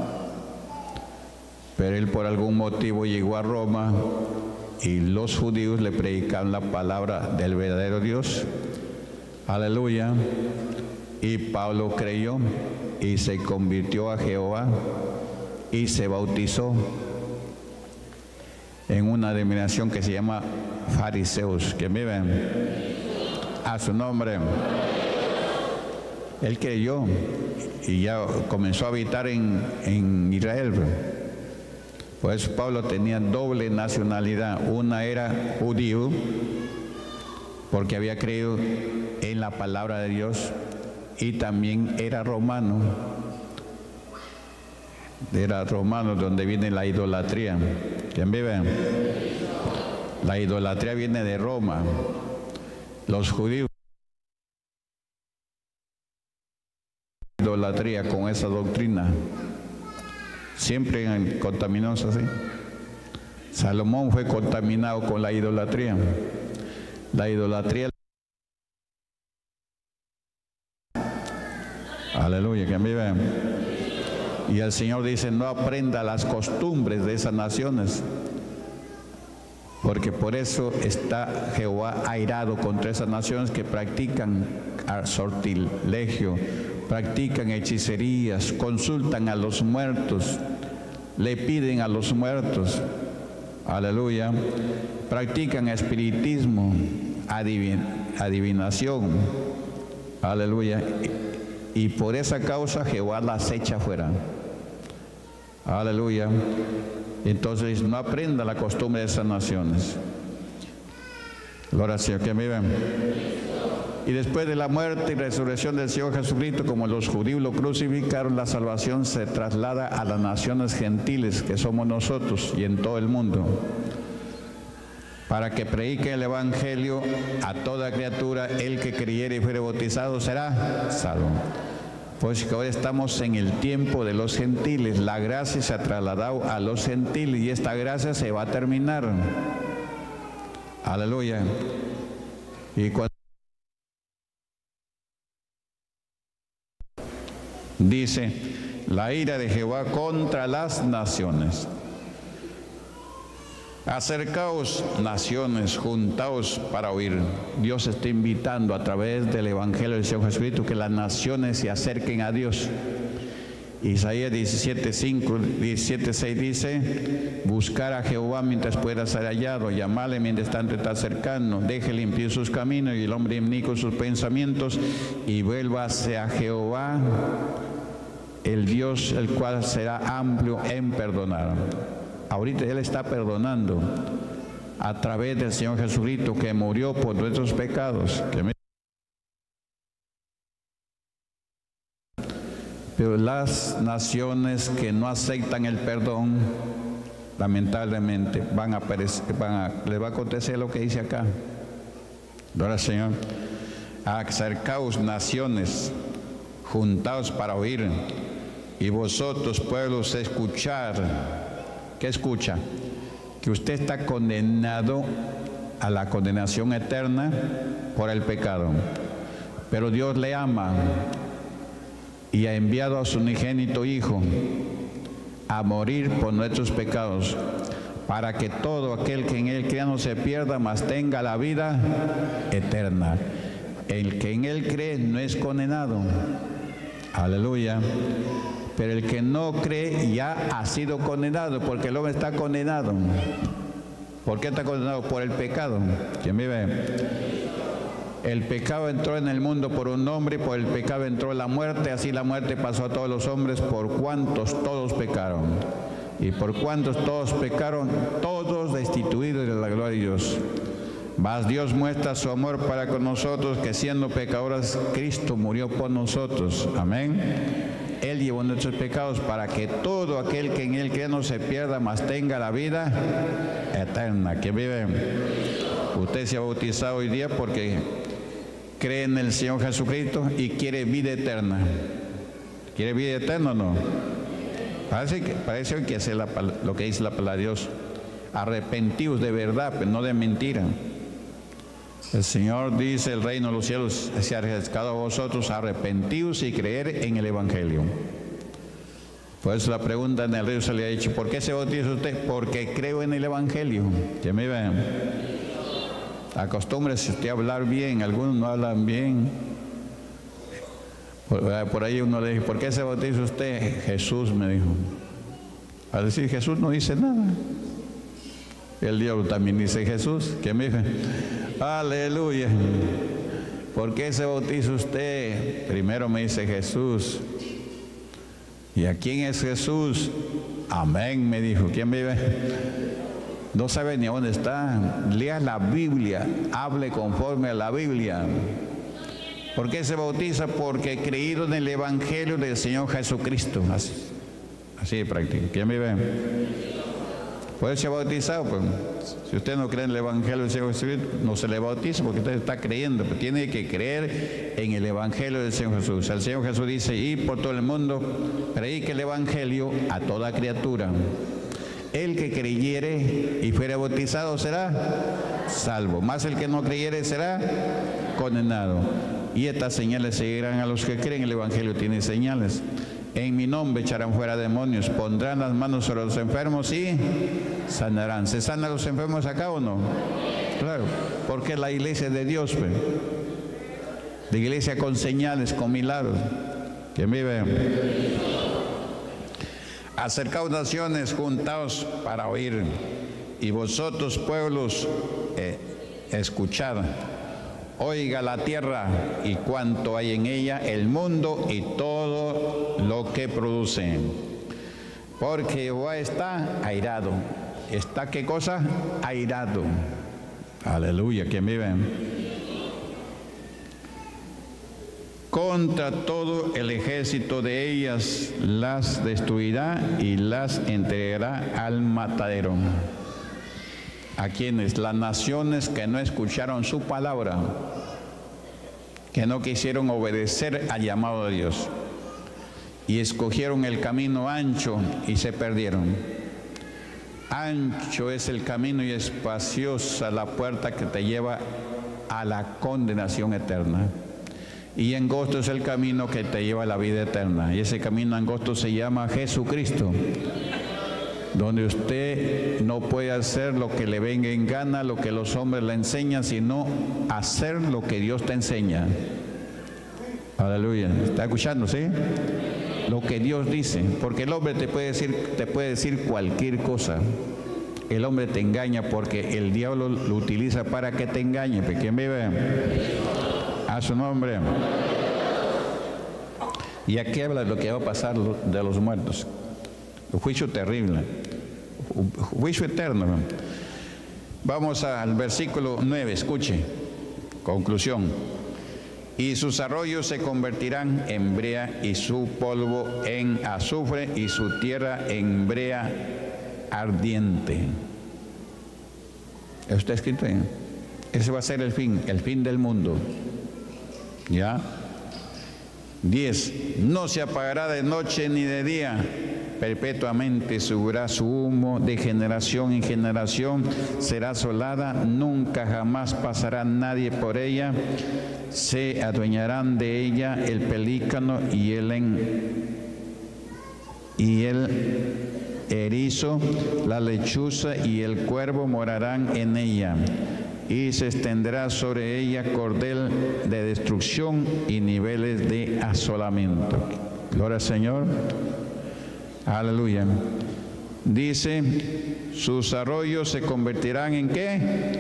S3: pero él por algún motivo llegó a Roma y los judíos le predicaban la palabra del verdadero Dios. Aleluya. Y Pablo creyó y se convirtió a Jehová y se bautizó en una denominación que se llama fariseos. ¿Quién vive? A su nombre. Él creyó y ya comenzó a habitar en Israel. Pues Pablo tenía doble nacionalidad. Una era judío, porque había creído en la palabra de Dios, y también era romano. Era romano, donde viene la idolatría. ¿Quién vive? La idolatría viene de Roma. Los judíos idolatría con esa doctrina, siempre contaminados así. Salomón fue contaminado con la idolatría. La idolatría, aleluya, que vive. Y el Señor dice: no aprenda las costumbres de esas naciones, porque por eso está Jehová airado contra esas naciones que practican sortilegio, practican hechicerías, consultan a los muertos, le piden a los muertos, aleluya, practican espiritismo, adivinación, aleluya, y por esa causa Jehová las echa fuera, aleluya. Entonces no aprenda la costumbre de esas naciones. Gloria al Señor. Que me ven. Y después de la muerte y resurrección del Señor Jesucristo, como los judíos lo crucificaron, la salvación se traslada a las naciones gentiles, que somos nosotros, y en todo el mundo, para que predique el evangelio a toda criatura. El que creyere y fuere bautizado será salvo. Pues que ahora estamos en el tiempo de los gentiles. La gracia se ha trasladado a los gentiles y esta gracia se va a terminar. Aleluya. Y cuando dice la ira de Jehová contra las naciones. Acercaos, naciones, juntaos para oír. Dios está invitando a través del Evangelio del Señor Jesucristo que las naciones se acerquen a Dios. Isaías 17:5, 17:6 dice: buscar a Jehová mientras pueda ser hallado, llamarle mientras tanto está cercano, deje limpiar sus caminos y el hombre inicuo sus pensamientos, y vuélvase a Jehová, el Dios el cual será amplio en perdonar. Ahorita Él está perdonando a través del Señor Jesucristo, que murió por nuestros pecados. Pero las naciones que no aceptan el perdón, lamentablemente les va a acontecer lo que dice acá. Gloria al Señor. Acercaos naciones, juntaos para oír, y vosotros pueblos escuchar. ¿Qué escucha? Que usted está condenado a la condenación eterna por el pecado, pero Dios le ama y ha enviado a su unigénito Hijo a morir por nuestros pecados, para que todo aquel que en Él crea no se pierda, mas tenga la vida eterna. El que en Él cree no es condenado. Aleluya. Pero el que no cree ya ha sido condenado, porque el hombre está condenado. ¿Por qué está condenado? Por el pecado. ¿Quién vive? El pecado entró en el mundo por un hombre, y por el pecado entró la muerte, así la muerte pasó a todos los hombres, por cuantos todos pecaron. Y por cuantos todos pecaron, todos destituidos de la gloria de Dios. Mas Dios muestra su amor para con nosotros, que siendo pecadores, Cristo murió por nosotros. Amén. Él llevó nuestros pecados para que todo aquel que en Él cree no se pierda, mas tenga la vida eterna. ¿Quién vive? Usted se ha bautizado hoy día porque cree en el Señor Jesucristo y quiere vida eterna. ¿Quiere vida eterna o no? Parece que hay que hacer lo que dice la palabra de Dios. Arrepentidos de verdad, pero no de mentira. El Señor dice: el reino de los cielos se ha acercado a vosotros, arrepentidos y creer en el Evangelio. Por eso la pregunta en el río se le ha dicho: ¿por qué se bautiza usted? Porque creo en el Evangelio. ¿Que me ven? Acostúmbrese usted a hablar bien. Algunos no hablan bien. Por ahí uno le dice: ¿por qué se bautiza usted? Jesús me dijo. Al decir Jesús no dice nada. El diablo también dice Jesús. ¿Qué me dijo? Aleluya. ¿Por qué se bautiza usted? Primero me dice Jesús. ¿Y a quién es Jesús? Amén, me dijo. ¿Quién vive? No sabe ni a dónde está. Lea la Biblia. Hable conforme a la Biblia. ¿Por qué se bautiza? Porque he creído en el Evangelio del Señor Jesucristo. Así de práctico. ¿Quién vive? ¿Puede ser bautizado? Pues, si usted no cree en el Evangelio del Señor Jesucristo, no se le bautiza porque usted está creyendo. Pero tiene que creer en el Evangelio del Señor Jesús. El Señor Jesús dice: ir por todo el mundo, predique el Evangelio a toda criatura. El que creyere y fuere bautizado será salvo, mas el que no creyere será condenado. Y estas señales seguirán a los que creen. El Evangelio tiene señales. En mi nombre echarán fuera demonios, pondrán las manos sobre los enfermos y sanarán. ¿Se sanan los enfermos acá o no? Claro, porque la iglesia de Dios, pues. La iglesia con señales, con milagros. ¿Quién vive? Acercaos naciones, juntaos para oír, y vosotros pueblos, escuchad. Oiga la tierra y cuanto hay en ella, el mundo y todo lo que produce. Porque Jehová está airado. ¿Está qué cosa? Airado. Aleluya, ¿quién vive? Contra todo el ejército de ellas las destruirá y las entregará al matadero. ¿A quienes? Las naciones que no escucharon su palabra, que no quisieron obedecer al llamado de Dios y escogieron el camino ancho y se perdieron. Ancho es el camino y espaciosa la puerta que te lleva a la condenación eterna. Y angosto es el camino que te lleva a la vida eterna. Y ese camino angosto se llama Jesucristo, donde usted no puede hacer lo que le venga en gana, lo que los hombres le enseñan, sino hacer lo que Dios te enseña. Aleluya. ¿Está escuchando, sí? Lo que Dios dice, porque el hombre te puede decir cualquier cosa. El hombre te engaña porque el diablo lo utiliza para que te engañe. ¿Quién vive? A su nombre. Y aquí habla de lo que va a pasar de los muertos. Un juicio terrible, un juicio eterno. Vamos al versículo 9, escuche, conclusión. Y sus arroyos se convertirán en brea y su polvo en azufre y su tierra en brea ardiente. Eso está escrito ahí. Ese va a ser el fin del mundo. ¿Ya? 10. No se apagará de noche ni de día, perpetuamente subirá su humo, de generación en generación será asolada, nunca jamás pasará nadie por ella, se adueñarán de ella el pelícano y el erizo, la lechuza y el cuervo morarán en ella, y se extenderá sobre ella cordel de destrucción y niveles de asolamiento. Gloria al Señor. Aleluya. Dice, sus arroyos se convertirán ¿en qué?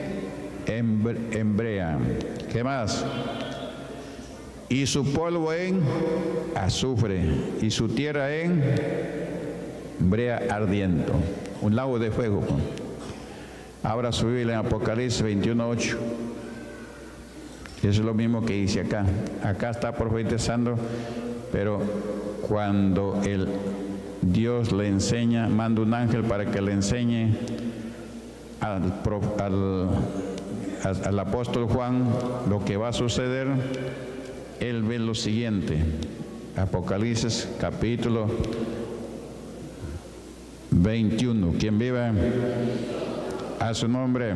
S3: En brea. ¿Qué más? Y su polvo en azufre, y su tierra en brea ardiente. Un lago de fuego. Abra su Biblia en Apocalipsis 21:8. Eso es lo mismo que dice acá. Acá está profetizando, pero cuando Dios le enseña, manda un ángel para que le enseñe al apóstol Juan lo que va a suceder, él ve lo siguiente. Apocalipsis capítulo 21. ¿Quién vive? A su nombre.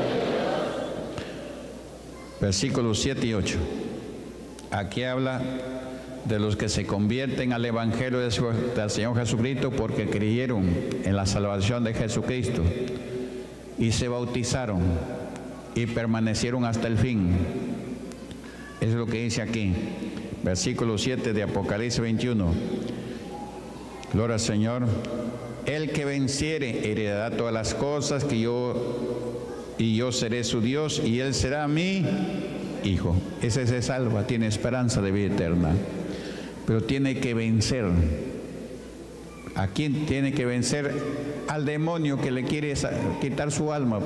S3: Versículos 7 y 8. Aquí habla de los que se convierten al Evangelio del Señor Jesucristo porque creyeron en la salvación de Jesucristo y se bautizaron y permanecieron hasta el fin. Eso es lo que dice aquí, versículo 7 de Apocalipsis 21. Gloria al Señor. El que venciere heredará todas las cosas y yo seré su Dios y él será mi hijo. Ese se salva, tiene esperanza de vida eterna. Pero tiene que vencer. ¿A quién tiene que vencer? Al demonio que le quiere quitar su alma.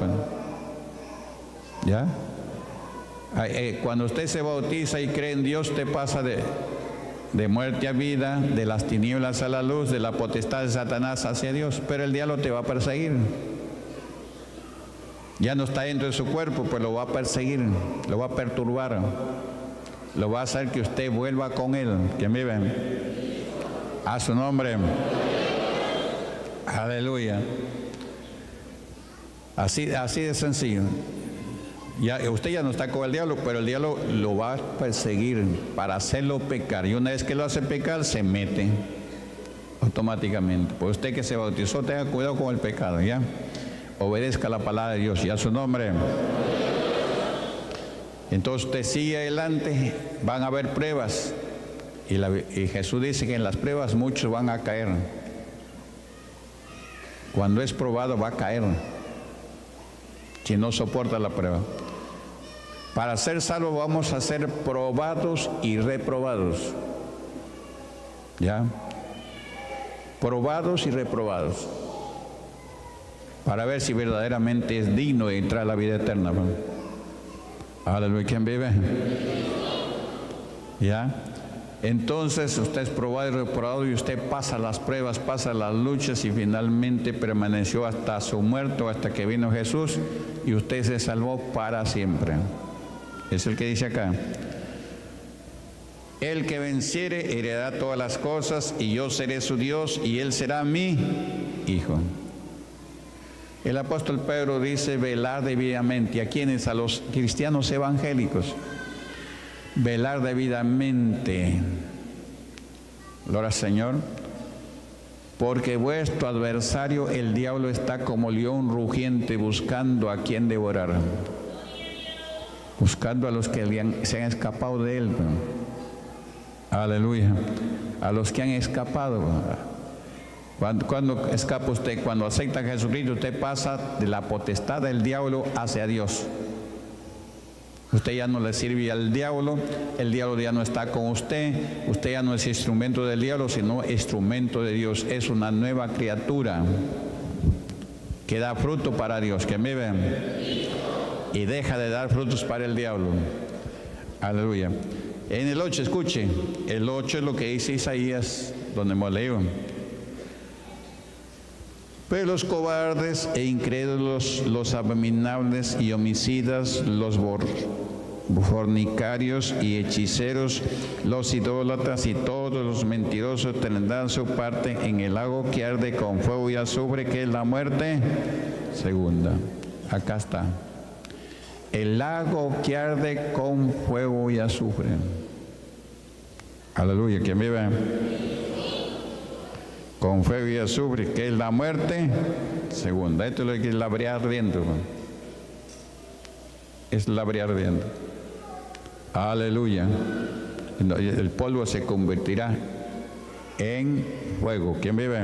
S3: ¿Ya? Cuando usted se bautiza y cree en Dios, te pasa de muerte a vida, de las tinieblas a la luz, de la potestad de Satanás hacia Dios. Pero el diablo te va a perseguir. Ya no está dentro de su cuerpo, pues lo va a perseguir, lo va a perturbar. Lo va a hacer que usted vuelva con él. ¿Quién vive? A su nombre. Aleluya. Así de sencillo. Usted ya no está con el diablo, pero el diablo lo va a perseguir para hacerlo pecar. Y una vez que lo hace pecar, se mete automáticamente. Pues usted que se bautizó, tenga cuidado con el pecado, ¿ya? Obedezca la palabra de Dios y a su nombre. Entonces usted sigue adelante, van a haber pruebas. Y Jesús dice que en las pruebas muchos van a caer. Cuando es probado va a caer. Si no soporta la prueba. Para ser salvos vamos a ser probados y reprobados. ¿Ya? Probados y reprobados. Para ver si verdaderamente es digno de entrar a la vida eterna. Aleluya. ¿Quién vive? ¿Ya? Entonces usted es probado y reprobado y usted pasa las pruebas, pasa las luchas y finalmente permaneció hasta su muerte, hasta que vino Jesús y usted se salvó para siempre. Es el que dice acá. El que venciere heredará todas las cosas y yo seré su Dios y él será mi hijo. El apóstol Pedro dice velar debidamente. ¿A quiénes? A los cristianos evangélicos. Velar debidamente. Gloria al Señor. Porque vuestro adversario, el diablo, está como león rugiente buscando a quien devorar. Buscando a los que se han escapado de él. Aleluya. A los que han escapado. Cuando escapa usted, cuando acepta a Jesucristo, usted pasa de la potestad del diablo hacia Dios. Usted ya no le sirve al diablo, el diablo ya no está con usted ya no es instrumento del diablo, sino instrumento de Dios. Es una nueva criatura que da fruto para Dios, que me ven, y deja de dar frutos para el diablo. Aleluya. En el 8, escuche, el 8 es lo que dice Isaías, donde hemos leído. Pero los cobardes e incrédulos, los abominables y homicidas, los fornicarios y hechiceros, los idólatras y todos los mentirosos tendrán su parte en el lago que arde con fuego y azufre, que es la muerte segunda. Acá está. El lago que arde con fuego y azufre. Aleluya, ¿quién vive? Con fuego y azufre, que es la muerte segunda. Esto es lo que es la brea ardiente. Es la brea ardiente. Aleluya. El polvo se convertirá en fuego. ¿Quién vive?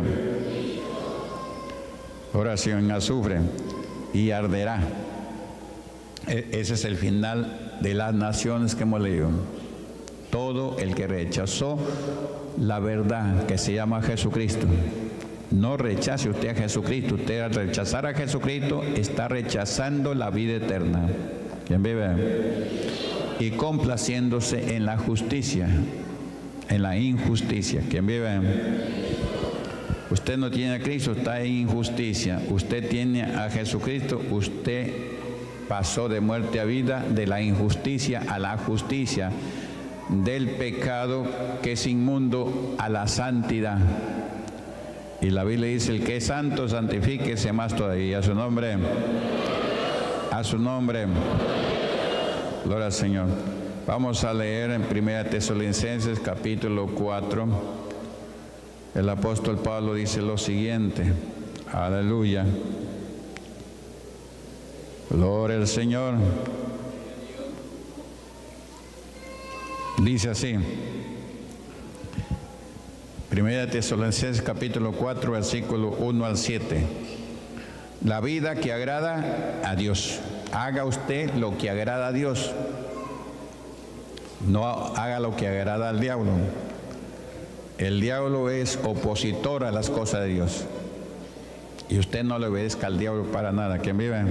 S3: Oración en azufre. Y arderá. Ese es el final de las naciones que hemos leído. Todo el que rechazó la verdad que se llama Jesucristo. No rechace usted a Jesucristo. Usted al rechazar a Jesucristo está rechazando la vida eterna. ¿Quién vive? Y complaciéndose en la justicia, en la injusticia. ¿Quién vive? Usted no tiene a Cristo, está en injusticia. Usted tiene a Jesucristo, usted pasó de muerte a vida, de la injusticia a la justicia, del pecado que es inmundo a la santidad. Y la Biblia dice, el que es santo, santifíquese más todavía. A su nombre, a su nombre. Gloria al Señor. Vamos a leer en 1 Tesalonicenses capítulo 4. El apóstol Pablo dice lo siguiente. Aleluya. Gloria al Señor. Dice así. 1 Tesalonicenses capítulo 4, versículo 1 al 7. La vida que agrada a Dios. Haga usted lo que agrada a Dios. No haga lo que agrada al diablo. El diablo es opositor a las cosas de Dios. Y usted no le obedezca al diablo para nada. ¿Quién vive?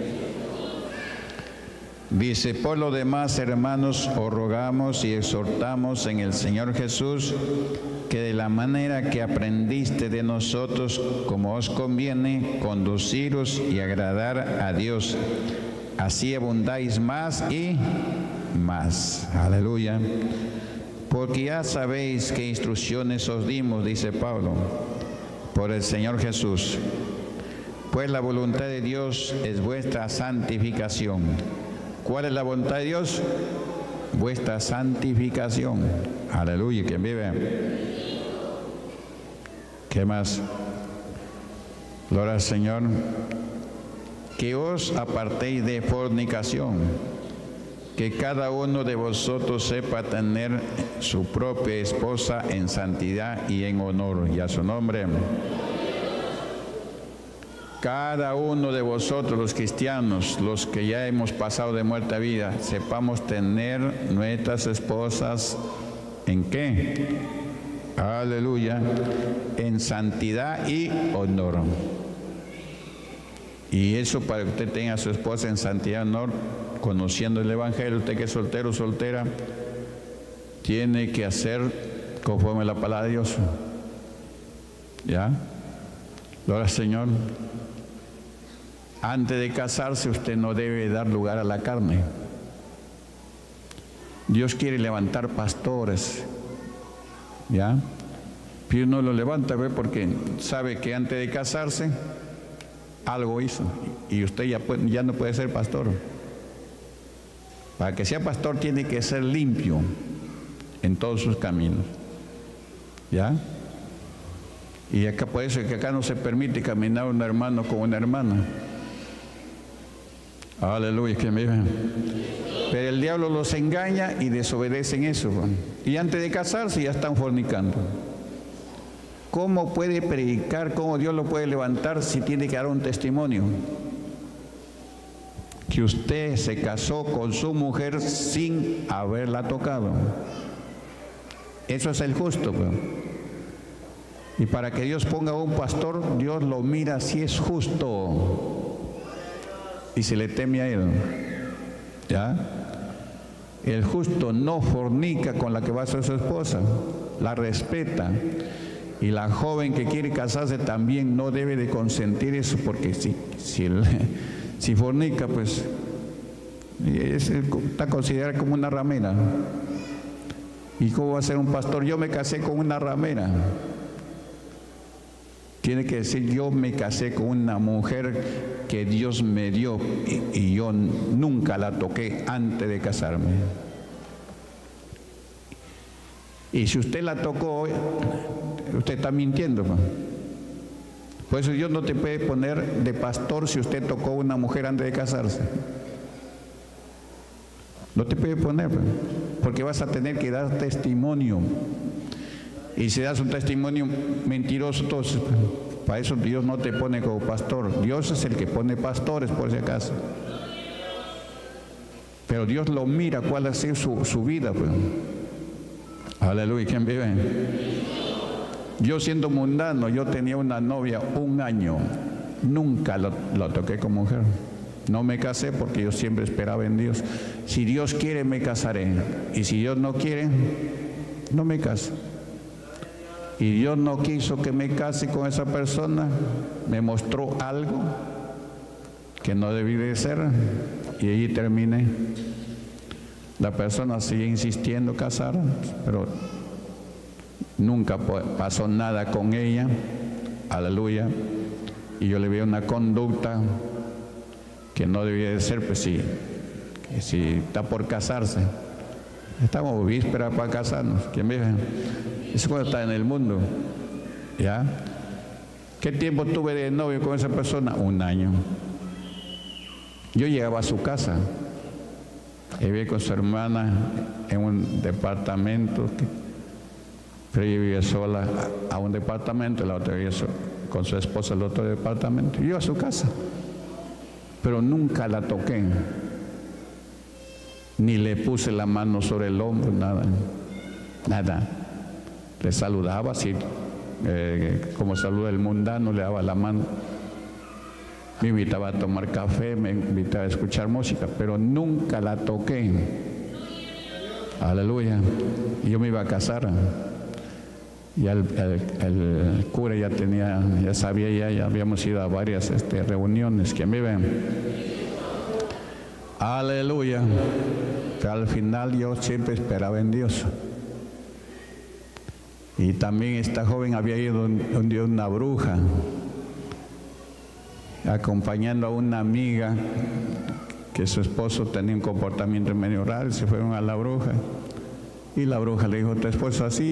S3: Dice, por lo demás, hermanos, os rogamos y exhortamos en el Señor Jesús que de la manera que aprendiste de nosotros, como os conviene, conduciros y agradar a Dios. Así abundáis más y más. Aleluya. Porque ya sabéis qué instrucciones os dimos, dice Pablo, por el Señor Jesús. Pues la voluntad de Dios es vuestra santificación. ¿Cuál es la voluntad de Dios? Vuestra santificación. Aleluya. ¿Quién vive? ¿Qué más? Gloria al Señor. Que os apartéis de fornicación, que cada uno de vosotros sepa tener su propia esposa en santidad y en honor, y a su nombre. Cada uno de vosotros, los cristianos, los que ya hemos pasado de muerte a vida, sepamos tener nuestras esposas ¿en qué? Aleluya, en santidad y honor. Y eso para que usted tenga a su esposa en santidad y honor, conociendo el Evangelio, usted que es soltero o soltera, tiene que hacer conforme a la palabra de Dios. ¿Ya? Gloria al Señor. Antes de casarse, usted no debe dar lugar a la carne. Dios quiere levantar pastores. ¿Ya? Pero uno lo levanta, ¿ve? Porque sabe que antes de casarse algo hizo y usted ya no puede ser pastor. Para que sea pastor tiene que ser limpio en todos sus caminos. ¿Ya? Y acá por eso es que acá no se permite caminar un hermano con una hermana. Aleluya, que me vean. Pero el diablo los engaña y desobedecen eso. Y antes de casarse ya están fornicando. ¿Cómo puede predicar? ¿Cómo Dios lo puede levantar si tiene que dar un testimonio? Que usted se casó con su mujer sin haberla tocado. Eso es el justo. Y para que Dios ponga un pastor, Dios lo mira si es justo y se le teme a él. ¿Ya? El justo no fornica con la que va a ser su esposa, la respeta. Y la joven que quiere casarse también no debe de consentir eso, porque si fornica, pues está considerada como una ramera. ¿Y cómo va a ser un pastor? Yo me casé con una ramera. Tiene que decir, yo me casé con una mujer que Dios me dio y yo nunca la toqué antes de casarme. Y si usted la tocó, usted está mintiendo. Por eso Dios no te puede poner de pastor si usted tocó a una mujer antes de casarse. No te puede poner, porque vas a tener que dar testimonio. Y si das un testimonio mentiroso, entonces, para eso Dios no te pone como pastor. Dios es el que pone pastores, por si acaso. Pero Dios lo mira cuál ha sido su vida. Pues. Aleluya, ¿quién vive? Yo siendo mundano, yo tenía una novia 1 año. Nunca lo toqué con mujer. No me casé porque yo siempre esperaba en Dios. Si Dios quiere, me casaré. Y si Dios no quiere, no me caso. Y Dios no quiso que me case con esa persona. Me mostró algo que no debí de ser. Y allí terminé. La persona sigue insistiendo en casar, pero nunca pasó nada con ella. Aleluya. Y yo le vi una conducta que no debía de ser, pues si está por casarse. Estamos vísperas para casarnos. ¿Quién vive? Eso cuando está en el mundo. ¿Ya? ¿Qué tiempo tuve de novio con esa persona? 1 año. Yo llegaba a su casa. Vivía con su hermana en un departamento, pero ella vivía sola a un departamento, la otra vivía con su esposa en el otro departamento. Yo a su casa, pero nunca la toqué, ni le puse la mano sobre el hombro, nada. Le saludaba así, como saluda el mundano, le daba la mano. Me invitaba a tomar café, me invitaba a escuchar música, pero nunca la toqué. Aleluya. Y yo me iba a casar. Y el cura ya sabía, ya habíamos ido a varias reuniones. ¿Quién vive? Aleluya. Pero al final yo siempre esperaba en Dios. Y también esta joven había ido donde una bruja, acompañando a una amiga que su esposo tenía un comportamiento medio raro. Se fueron a la bruja y la bruja le dijo, tu esposo así.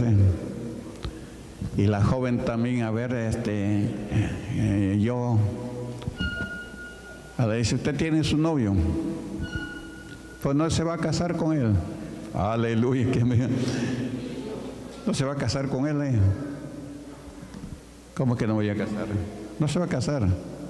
S3: Y la joven también, a ver, le dice, ¿usted tiene su novio? Pues no se va a casar con él. Aleluya, no se va a casar con él. ¿Cómo que no voy a casar? No se va a casar.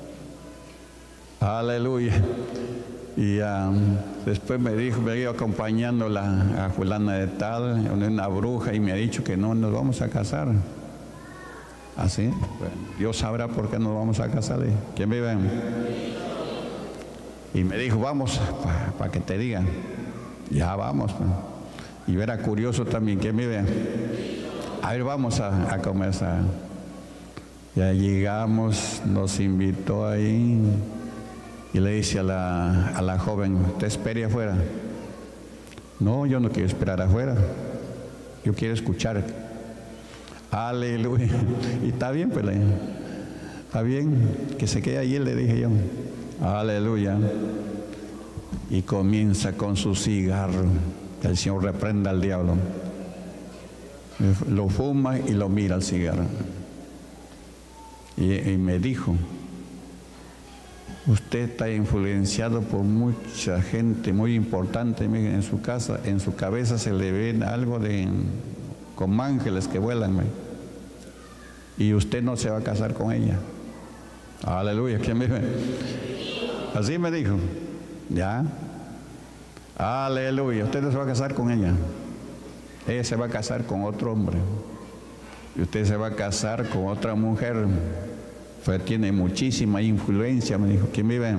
S3: Aleluya. Y después me iba acompañándola a fulana de tal, una bruja, y me ha dicho que no nos vamos a casar. ¿Así? Bueno, Dios sabrá por qué nos vamos a casar. ¿Quién vive? Y me dijo, vamos, para que te digan. Ya vamos. Y era curioso también. ¿Quién vive? A ver, vamos a comer. Ya llegamos, nos invitó ahí. Y le dice a la joven, ¿te espere afuera? No, yo no quiero esperar afuera. Yo quiero escuchar. Aleluya. Y está bien, pues, está bien, que se quede allí, le dije yo. Aleluya. Y comienza con su cigarro. Que el Señor reprenda al diablo. Lo fuma y lo mira al cigarro. Y me dijo, usted está influenciado por mucha gente muy importante en su casa, en su cabeza se le ve algo como ángeles que vuelan, y usted no se va a casar con ella. Aleluya, ¿quién me ve? Así me dijo, ya. Aleluya, usted no se va a casar con ella. Ella se va a casar con otro hombre. Y usted se va a casar con otra mujer. Pues tiene muchísima influencia, me dijo. ¿Quién vive?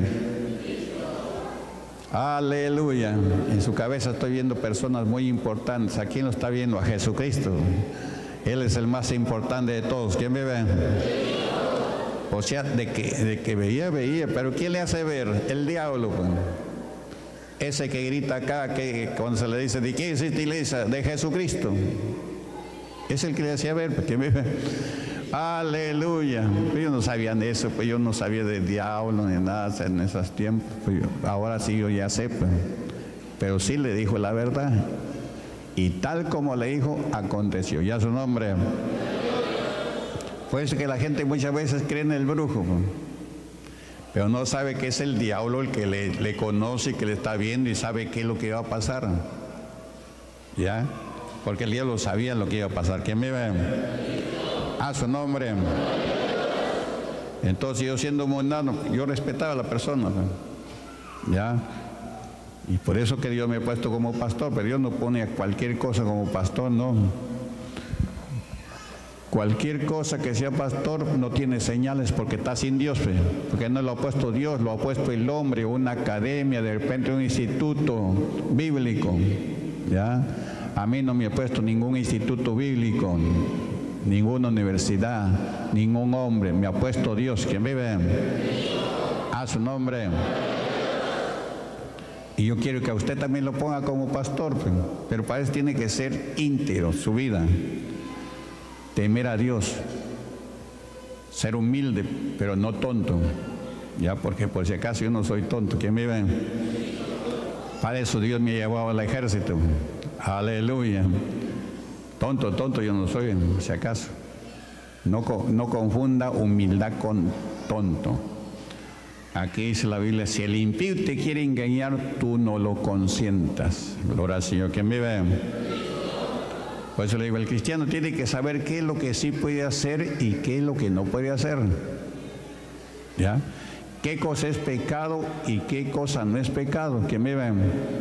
S3: Aleluya. En su cabeza estoy viendo personas muy importantes. ¿A quién lo está viendo? A Jesucristo. Él es el más importante de todos. ¿Quién me ve? O sea, de que veía, pero ¿quién le hace ver? El diablo, pues. Ese que grita acá, que cuando se le dice, ¿de quién es esta iglesia? De Jesucristo. Es el que le hacía ver, pues, ¿quién me ve? Aleluya. Yo no sabía de eso, pues yo no sabía del diablo ni nada en esos tiempos. Pues ahora sí yo ya sé, pues. Pero sí le dijo la verdad. Y tal como le dijo, aconteció. Ya su nombre. Por eso que la gente muchas veces cree en el brujo, pues, pero no sabe que es el diablo el que le conoce, que le está viendo y sabe qué es lo que va a pasar. ¿Ya? Porque el diablo sabía lo que iba a pasar. ¿Quién me ve? A su nombre. Entonces yo siendo mundano, yo respetaba a la persona, ¿ya? Y por eso que Dios me ha puesto como pastor, pero Dios no pone a cualquier cosa como pastor, no. Cualquier cosa que sea pastor no tiene señales porque está sin Dios, porque no lo ha puesto Dios, lo ha puesto el hombre, una academia, de repente un instituto bíblico, ¿ya? A mí no me ha puesto ningún instituto bíblico, ninguna universidad, ningún hombre, me ha puesto Dios, ¿quién vive? A su nombre. Y yo quiero que a usted también lo ponga como pastor, pero para eso tiene que ser íntegro su vida. Temer a Dios, ser humilde, pero no tonto, ya, porque por si acaso yo no soy tonto. ¿Quién me ve? Para eso Dios me ha llevado al ejército. Aleluya. Tonto yo no soy, si acaso. No confunda humildad con tonto. Aquí dice la Biblia, si el impío te quiere engañar, tú no lo consientas. Gloria al Señor. ¿Quién me ve? Por eso le digo, el cristiano tiene que saber qué es lo que sí puede hacer y qué es lo que no puede hacer. ¿Ya? ¿Qué cosa es pecado y qué cosa no es pecado? ¿Quién me ven?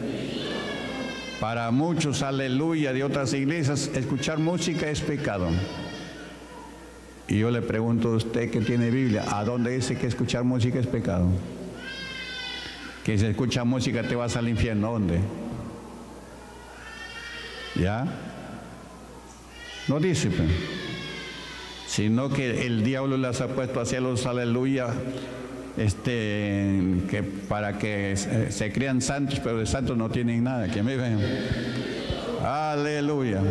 S3: Para muchos, aleluya, de otras iglesias, escuchar música es pecado. Y yo le pregunto a usted que tiene Biblia, ¿a dónde dice que escuchar música es pecado? Que si escucha música te vas al infierno, ¿dónde? ¿Ya? No dice, pues, sino que el diablo las ha puesto hacia los aleluya, que para que se crean santos, pero de santos no tienen nada. ¿Quién me ven? Aleluya.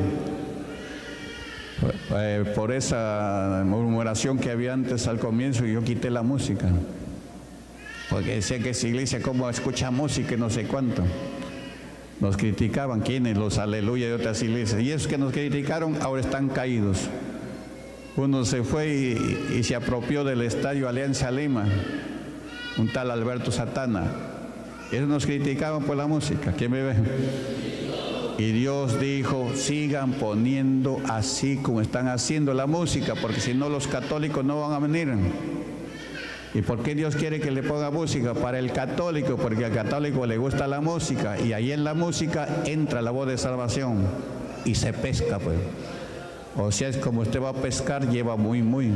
S3: Por esa murmuración que había antes al comienzo, yo quité la música, porque decía que esa iglesia cómo escucha música y no sé cuánto. Nos criticaban, ¿quiénes? Los aleluya de otras iglesias. Y esos que nos criticaron ahora están caídos. Uno se fue y se apropió del estadio Alianza Lima, un tal Alberto Satana. Ellos nos criticaban por la música. ¿Quién me ve? Y Dios dijo, sigan poniendo así como están haciendo la música, porque si no los católicos no van a venir. ¿Y por qué Dios quiere que le ponga música? Para el católico, porque al católico le gusta la música y ahí en la música entra la voz de salvación y se pesca, pues. O sea, es como usted va a pescar, lleva muy.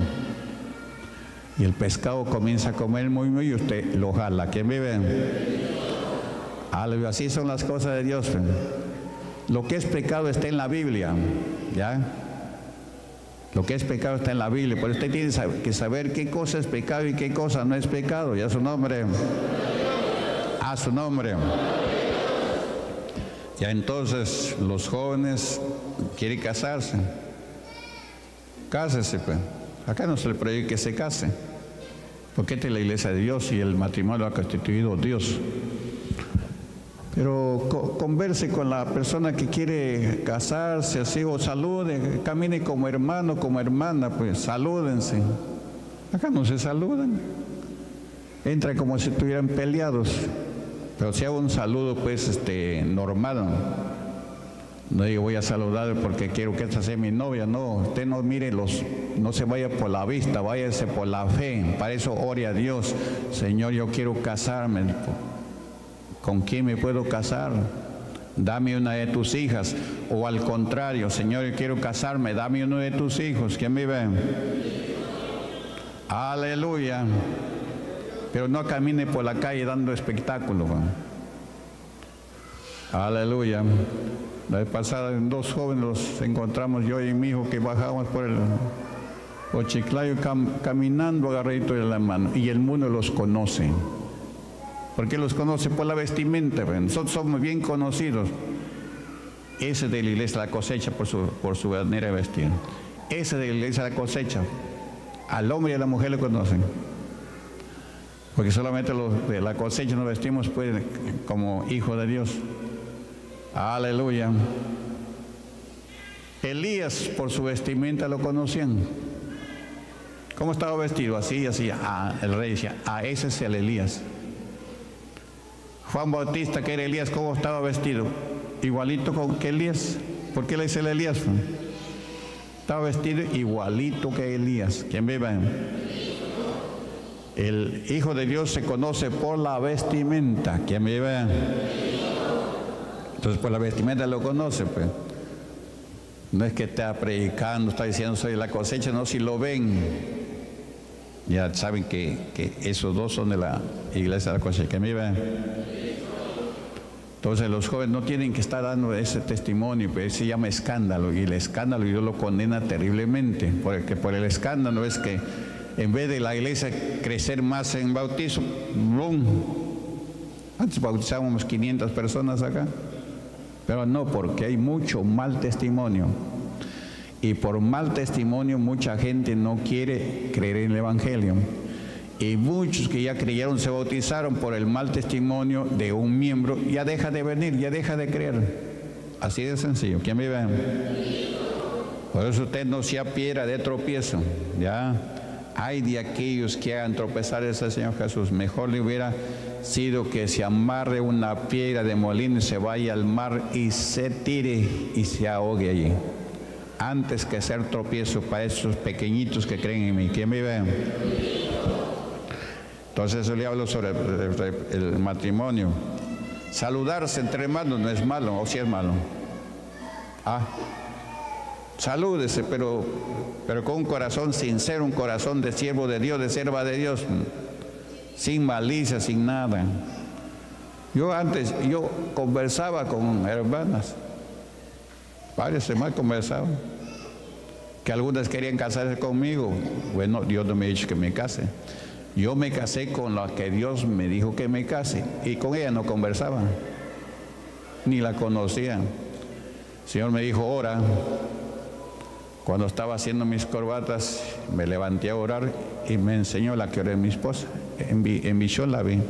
S3: Y el pescado comienza a comer muy y usted lo jala. ¿Quién vive? Así son las cosas de Dios, pues. Lo que es pecado está en la Biblia, ¿ya? Lo que es pecado está en la Biblia, pero usted tiene que saber qué cosa es pecado y qué cosa no es pecado. Ya su nombre. A su nombre. Ya entonces los jóvenes quieren casarse. Cásese, pues. Acá no se le prohíbe que se case. Porque esta es la iglesia de Dios y el matrimonio lo ha constituido Dios. Pero converse con la persona que quiere casarse, así, o salude, camine como hermano, como hermana, pues salúdense. Acá no se saludan. Entra como si estuvieran peleados. Pero sea un saludo, pues, normal. No digo voy a saludar porque quiero que esta sea mi novia. No, usted no mire no se vaya por la vista, váyase por la fe. Para eso ore a Dios. Señor, yo quiero casarme. ¿Con quién me puedo casar? Dame una de tus hijas. O al contrario, Señor, yo quiero casarme, dame uno de tus hijos. ¿Quién me ve? Aleluya. Pero no camine por la calle dando espectáculo. Aleluya. La vez pasada, 2 jóvenes los encontramos, yo y mi hijo, que bajábamos por el Chiclayo caminando agarraditos de la mano, y el mundo los conoce. ¿Por qué los conoce? Por la vestimenta. Nosotros somos bien conocidos. Ese de la iglesia La Cosecha por su manera de vestir. Ese de la iglesia La Cosecha, al hombre y a la mujer le conocen. Porque solamente los de La Cosecha nos vestimos pues como hijos de Dios. Aleluya. Elías por su vestimenta lo conocían. ¿Cómo estaba vestido? Así, así. El rey decía, ese es el Elías. Juan Bautista, que era Elías, ¿cómo estaba vestido? Igualito que Elías. ¿Por qué le dice el Elías? Estaba vestido igualito que Elías. ¿Quién vive? El Hijo de Dios se conoce por la vestimenta. ¿Quién vive? Entonces por la vestimenta lo conoce, pues. No es que está predicando, está diciendo soy la cosecha, no, si lo ven, ya saben que esos dos son de la iglesia de la cosecha. ¿Quién vive? Entonces los jóvenes no tienen que estar dando ese testimonio, pues se llama escándalo, y el escándalo Dios lo condena terriblemente, porque por el escándalo es que en vez de la iglesia crecer más en bautizo, ¡bum! Antes bautizábamos 500 personas acá, pero no, porque hay mucho mal testimonio, y por mal testimonio mucha gente no quiere creer en el Evangelio. Y muchos que ya creyeron se bautizaron por el mal testimonio de un miembro, ya deja de venir, ya deja de creer. Así de sencillo. ¿Quién vive? Por eso usted no sea piedra de tropiezo. Ya hay de aquellos que hagan tropezar a ese Señor Jesús. Mejor le hubiera sido que se amarre una piedra de molino y se vaya al mar y se tire y se ahogue allí, antes que ser tropiezo para esos pequeñitos que creen en mí. ¿Quién vive? Entonces yo le hablo sobre el matrimonio. Saludarse entre hermanos no es malo, o si es malo. Salúdese, pero con un corazón sincero, un corazón de siervo de Dios, de sierva de Dios, sin malicia, sin nada. Yo conversaba con hermanas, varias hermanas conversaban, que algunas querían casarse conmigo. Bueno, Dios no me ha dicho que me case. Yo me casé con la que Dios me dijo que me case, y con ella no conversaba, ni la conocía. El Señor me dijo, ora. Cuando estaba haciendo mis corbatas, me levanté a orar y me enseñó la que oré mi esposa. En visión la vi.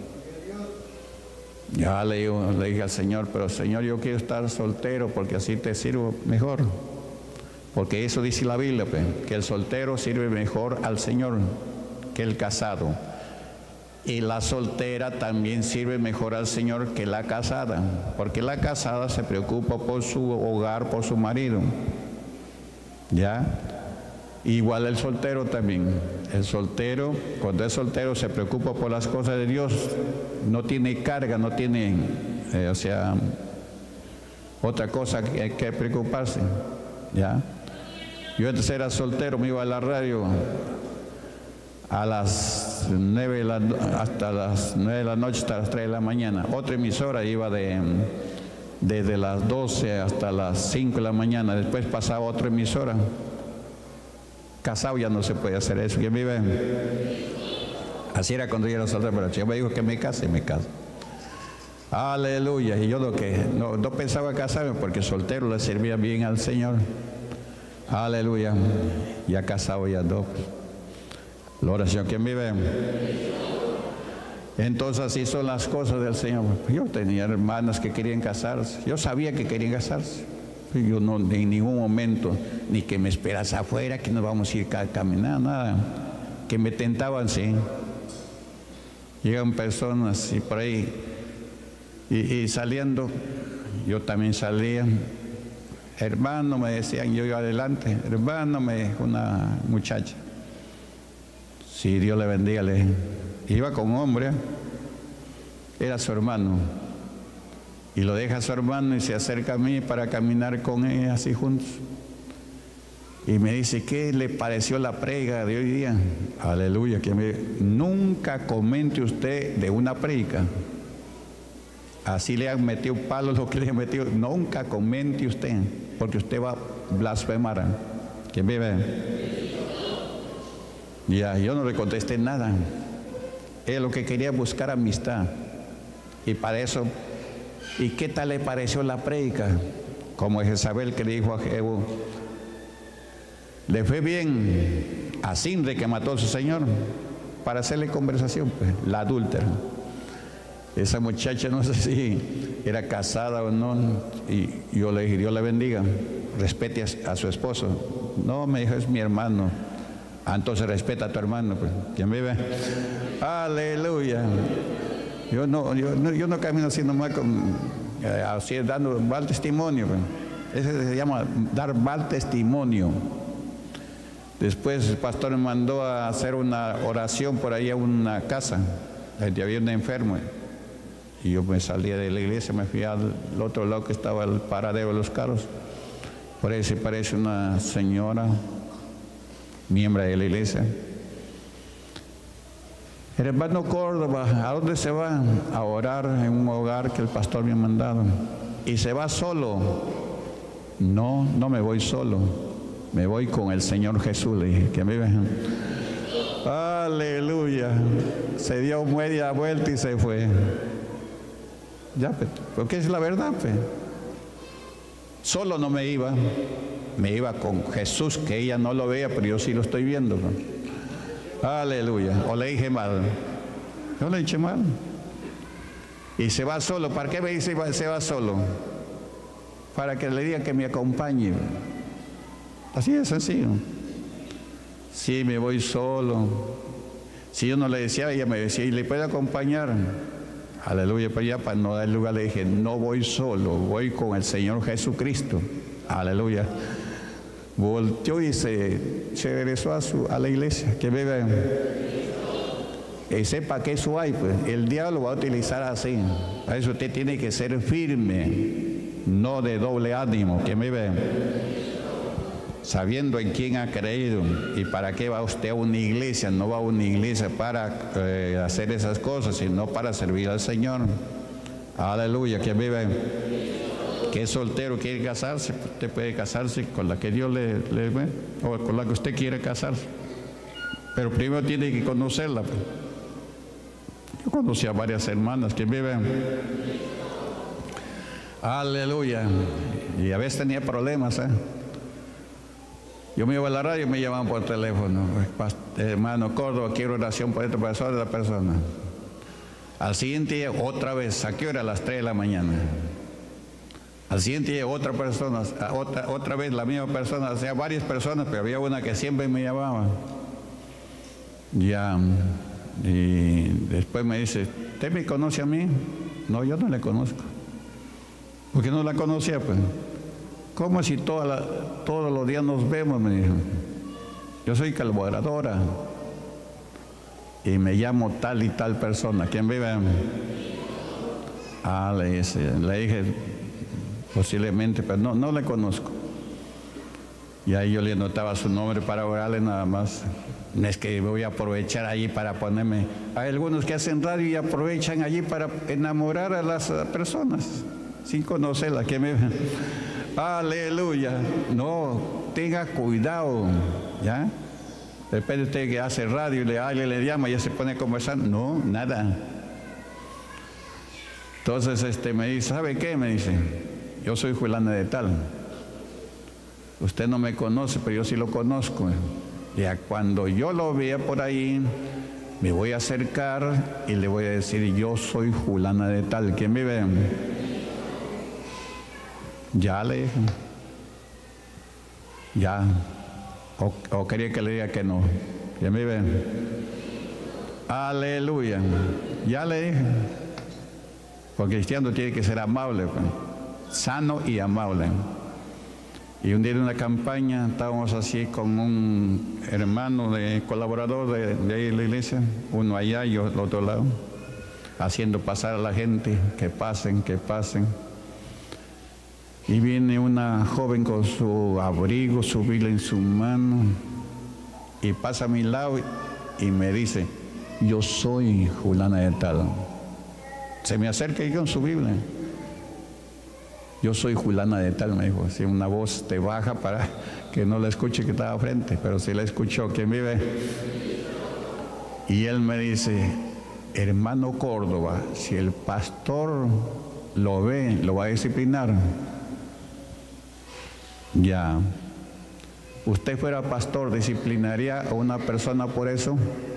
S3: Ya le dije al Señor, pero Señor, yo quiero estar soltero porque así te sirvo mejor. Porque eso dice la Biblia, que el soltero sirve mejor al Señor que el casado, y la soltera también sirve mejor al Señor que la casada, porque la casada se preocupa por su hogar, por su marido, ¿ya? Igual el soltero también. El soltero, cuando es soltero, se preocupa por las cosas de Dios, no tiene carga, no tiene, otra cosa que hay que preocuparse, ¿ya? Yo antes era soltero, me iba a la radio a las 9 hasta las 9 de la noche hasta las 3 de la mañana. Otra emisora iba desde las 12 hasta las 5 de la mañana. Después pasaba otra emisora. Casado ya no se puede hacer eso. ¿Quién vive? Así era cuando yo era soltero, pero yo me dijo que me case, me caso. Aleluya. Y yo no pensaba casarme porque soltero le servía bien al Señor. Aleluya. Ya casado ya no. La oración, ¿quién vive? Entonces así son las cosas del Señor. Yo tenía hermanas que querían casarse. Yo sabía que querían casarse. Yo no en ningún momento, ni que me esperas afuera, que nos vamos a ir a caminar, nada. Que me tentaban, sí. Llegan personas y por ahí, y saliendo, yo también salía. Hermano, me decían, yo iba adelante. Hermano, me dijo una muchacha. Sí, Dios le bendiga, le iba con un hombre, era su hermano, y lo deja a su hermano y se acerca a mí para caminar con él así juntos, y me dice, ¿qué le pareció la predica de hoy día? Aleluya, nunca comente usted de una predica, Así le han metido palos lo que le han metido. Nunca comente usted, porque usted va a blasfemar. ¿Quién vive? Ya, yo no le contesté nada. Él lo que quería buscar amistad. Y para eso, ¿y qué tal le pareció la prédica? Como Jezabel que le dijo a Jehú, le fue bien a Sinre que mató a su señor, para hacerle conversación, pues, la adúltera. Esa muchacha no sé si era casada o no, y yo le dije, Dios le bendiga, respete a su esposo. No, me dijo, es mi hermano. Ah, entonces respeta a tu hermano, pues. ¿Quién vive? Aleluya. Yo no camino así nomás así dando mal testimonio, pues. Ese se llama dar mal testimonio. Después el pastor me mandó a hacer una oración por ahí a una casa, donde había un enfermo. Y yo me salí de la iglesia, me fui al otro lado que estaba el paradero de los carros. Por ahí se parece una señora, miembro de la iglesia. El hermano Córdoba, ¿a dónde se va? A orar en un hogar que el pastor me ha mandado. ¿Y se va solo? No, no me voy solo. Me voy con el Señor Jesús, le dije, que me vean. Aleluya. Se dio media vuelta y se fue. Ya, porque es la verdad, pues. Solo no me iba con Jesús, que ella no lo veía, pero yo sí lo estoy viendo, ¿no? Aleluya. O le dije mal. Yo le dije mal. Y se va solo. ¿Para qué me dice se va solo? Para que le diga que me acompañe. Así de sencillo. Sí, me voy solo. Si yo no le decía, ella me decía, ¿y le puedo acompañar? Aleluya, pero ya para no dar lugar le dije, no voy solo, voy con el Señor Jesucristo. Aleluya. Volteó y se regresó a la iglesia. Que me vean. Y sepa que eso hay, pues. El diablo va a utilizar así. A eso usted tiene que ser firme, no de doble ánimo. Que me vean. Sabiendo en quién ha creído y para qué va usted a una iglesia. No va a una iglesia para hacer esas cosas, sino para servir al Señor. Aleluya, que vive. Que es soltero, quiere casarse, usted puede casarse con la que Dios le ve, o con la que usted quiere casarse. Pero primero tiene que conocerla. Yo conocí a varias hermanas que viven. Aleluya. Y a veces tenía problemas, Yo me iba a la radio y me llamaban por teléfono. Hermano Córdoba, quiero oración por esta persona. Al siguiente día, otra vez. ¿A qué hora? A las 3 de la mañana. Al siguiente día, otra persona. Otra vez la misma persona. O sea, varias personas, pero había una que siempre me llamaba. Ya. Y después me dice, ¿usted me conoce a mí? No, yo no le conozco. ¿Por qué no la conocía, pues? ¿Cómo si todos los días nos vemos? Me dijo. Yo soy colaboradora y me llamo tal y tal persona. ¿Quién vive? Le dije posiblemente, pero no le conozco. Y ahí yo le anotaba su nombre para orarle nada más. No es que voy a aprovechar allí para ponerme. Hay algunos que hacen radio y aprovechan allí para enamorar a las personas sin conocerlas. ¿Quién vive? Aleluya. No, tenga cuidado, ¿ya? De repente usted que hace radio y alguien le llama y ya se pone a conversar. No, nada. Entonces me dice, ¿sabe qué? Me dice, yo soy fulana de tal. Usted no me conoce, pero yo sí lo conozco. Ya cuando yo lo vea por ahí, me voy a acercar y le voy a decir, yo soy fulana de tal. ¿Quién vive? Ya le dije. Ya. O quería que le diga que no. ¿Quién vive? Aleluya. Ya le dije. Porque el cristiano tiene que ser amable, pues. Sano y amable. Y un día en una campaña estábamos así con un hermano colaborador de ahí en la iglesia, uno allá y otro al otro lado, haciendo pasar a la gente, que pasen, que pasen. Y viene una joven con su abrigo, su Biblia en su mano, y pasa a mi lado y me dice, yo soy fulana de tal. Se me acerca y con su Biblia. Yo soy fulana de tal, me dijo, así una voz te baja para que no la escuche que estaba frente, pero si la escuchó, ¿quién vive? Y él me dice, hermano Córdoba, si el pastor lo ve, lo va a disciplinar. Ya. ¿Usted fuera pastor, disciplinaría a una persona por eso?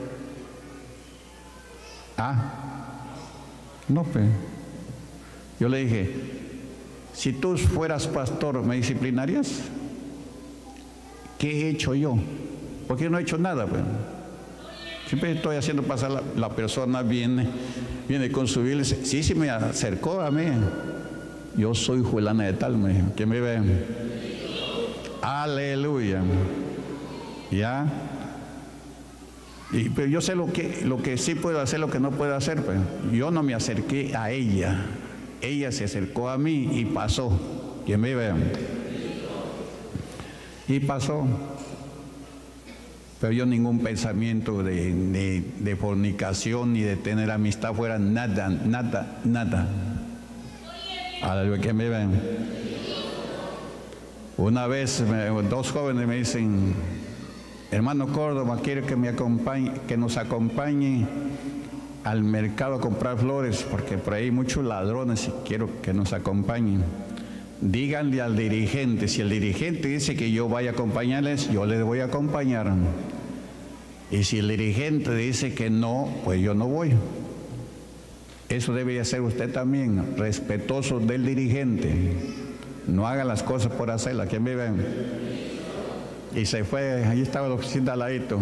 S3: No, pues. Yo le dije, si tú fueras pastor, ¿me disciplinarías? ¿Qué he hecho yo? Porque yo no he hecho nada, pues. Siempre estoy haciendo pasar, la persona viene con su Biblia, sí, me acercó a mí. Yo soy fulana de tal, me dijo. ¿Quién me ve? Aleluya. ¿Ya? Pero yo sé lo que sí puedo hacer, lo que no puedo hacer. Pues. Yo no me acerqué a ella. Ella se acercó a mí y pasó. ¿Quién me ve? Y pasó. Pero yo ningún pensamiento de fornicación ni de tener amistad fuera, nada. Aleluya, ¿quién me ven? Una vez dos jóvenes me dicen, hermano Córdoba, quiero que nos acompañe al mercado a comprar flores, porque por ahí hay muchos ladrones y quiero que nos acompañen. Díganle al dirigente, si el dirigente dice que yo vaya a acompañarles, yo les voy a acompañar. Y si el dirigente dice que no, pues yo no voy. Eso debe ser usted también, respetuoso del dirigente. No haga las cosas por hacerlas. ¿Quién vive? Y se fue, allí estaba la oficina al ladito.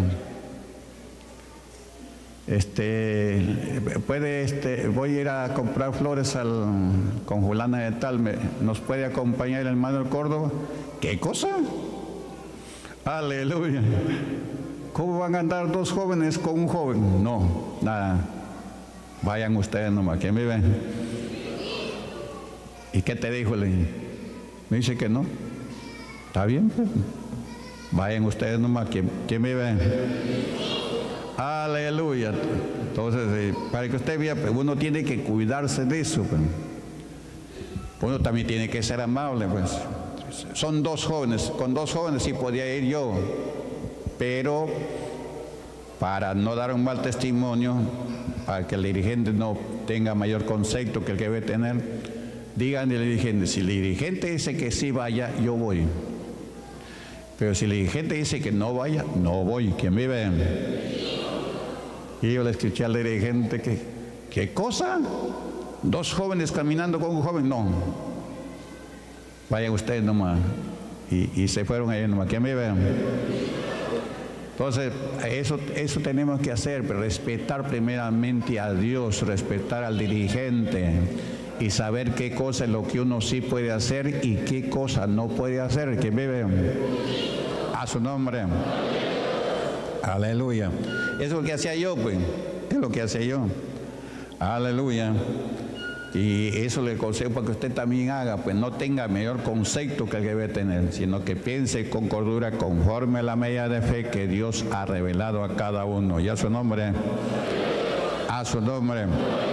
S3: Voy a ir a comprar flores con fulana de tal, ¿nos puede acompañar el hermano Córdoba? ¿Qué cosa? Aleluya. ¿Cómo van a andar dos jóvenes con un joven? No, nada. Vayan ustedes nomás. ¿Quién vive? ¿Y qué te dijo? Me dice que no. ¿Está bien? Pues. Vayan ustedes nomás. ¿Quién vive? Aleluya. Entonces, para que usted vea, pues, uno tiene que cuidarse de eso. Pues. Uno también tiene que ser amable. Pues. Son dos jóvenes. Con dos jóvenes sí podía ir yo. Pero para no dar un mal testimonio, para que el dirigente no tenga mayor concepto que el que debe tener, díganle al dirigente, si el dirigente dice que sí vaya, yo voy. Pero si el dirigente dice que no vaya, no voy. ¿Quién vive? Y yo le escuché al dirigente que, ¿qué cosa? ¿Dos jóvenes caminando con un joven? No. Vayan ustedes nomás. Y se fueron ahí nomás. ¿Quién vive? Entonces, eso tenemos que hacer, pero respetar primeramente a Dios, respetar al dirigente y saber qué cosa es lo que uno sí puede hacer y qué cosa no puede hacer. ¿Quién vive? A su nombre. Aleluya. Eso es lo que hacía yo, pues. Es lo que hacía yo. Aleluya. Y eso le aconsejo para que usted también haga, pues no tenga mayor concepto que el que debe tener, sino que piense con cordura conforme a la medida de fe que Dios ha revelado a cada uno. Y a su nombre. A su nombre.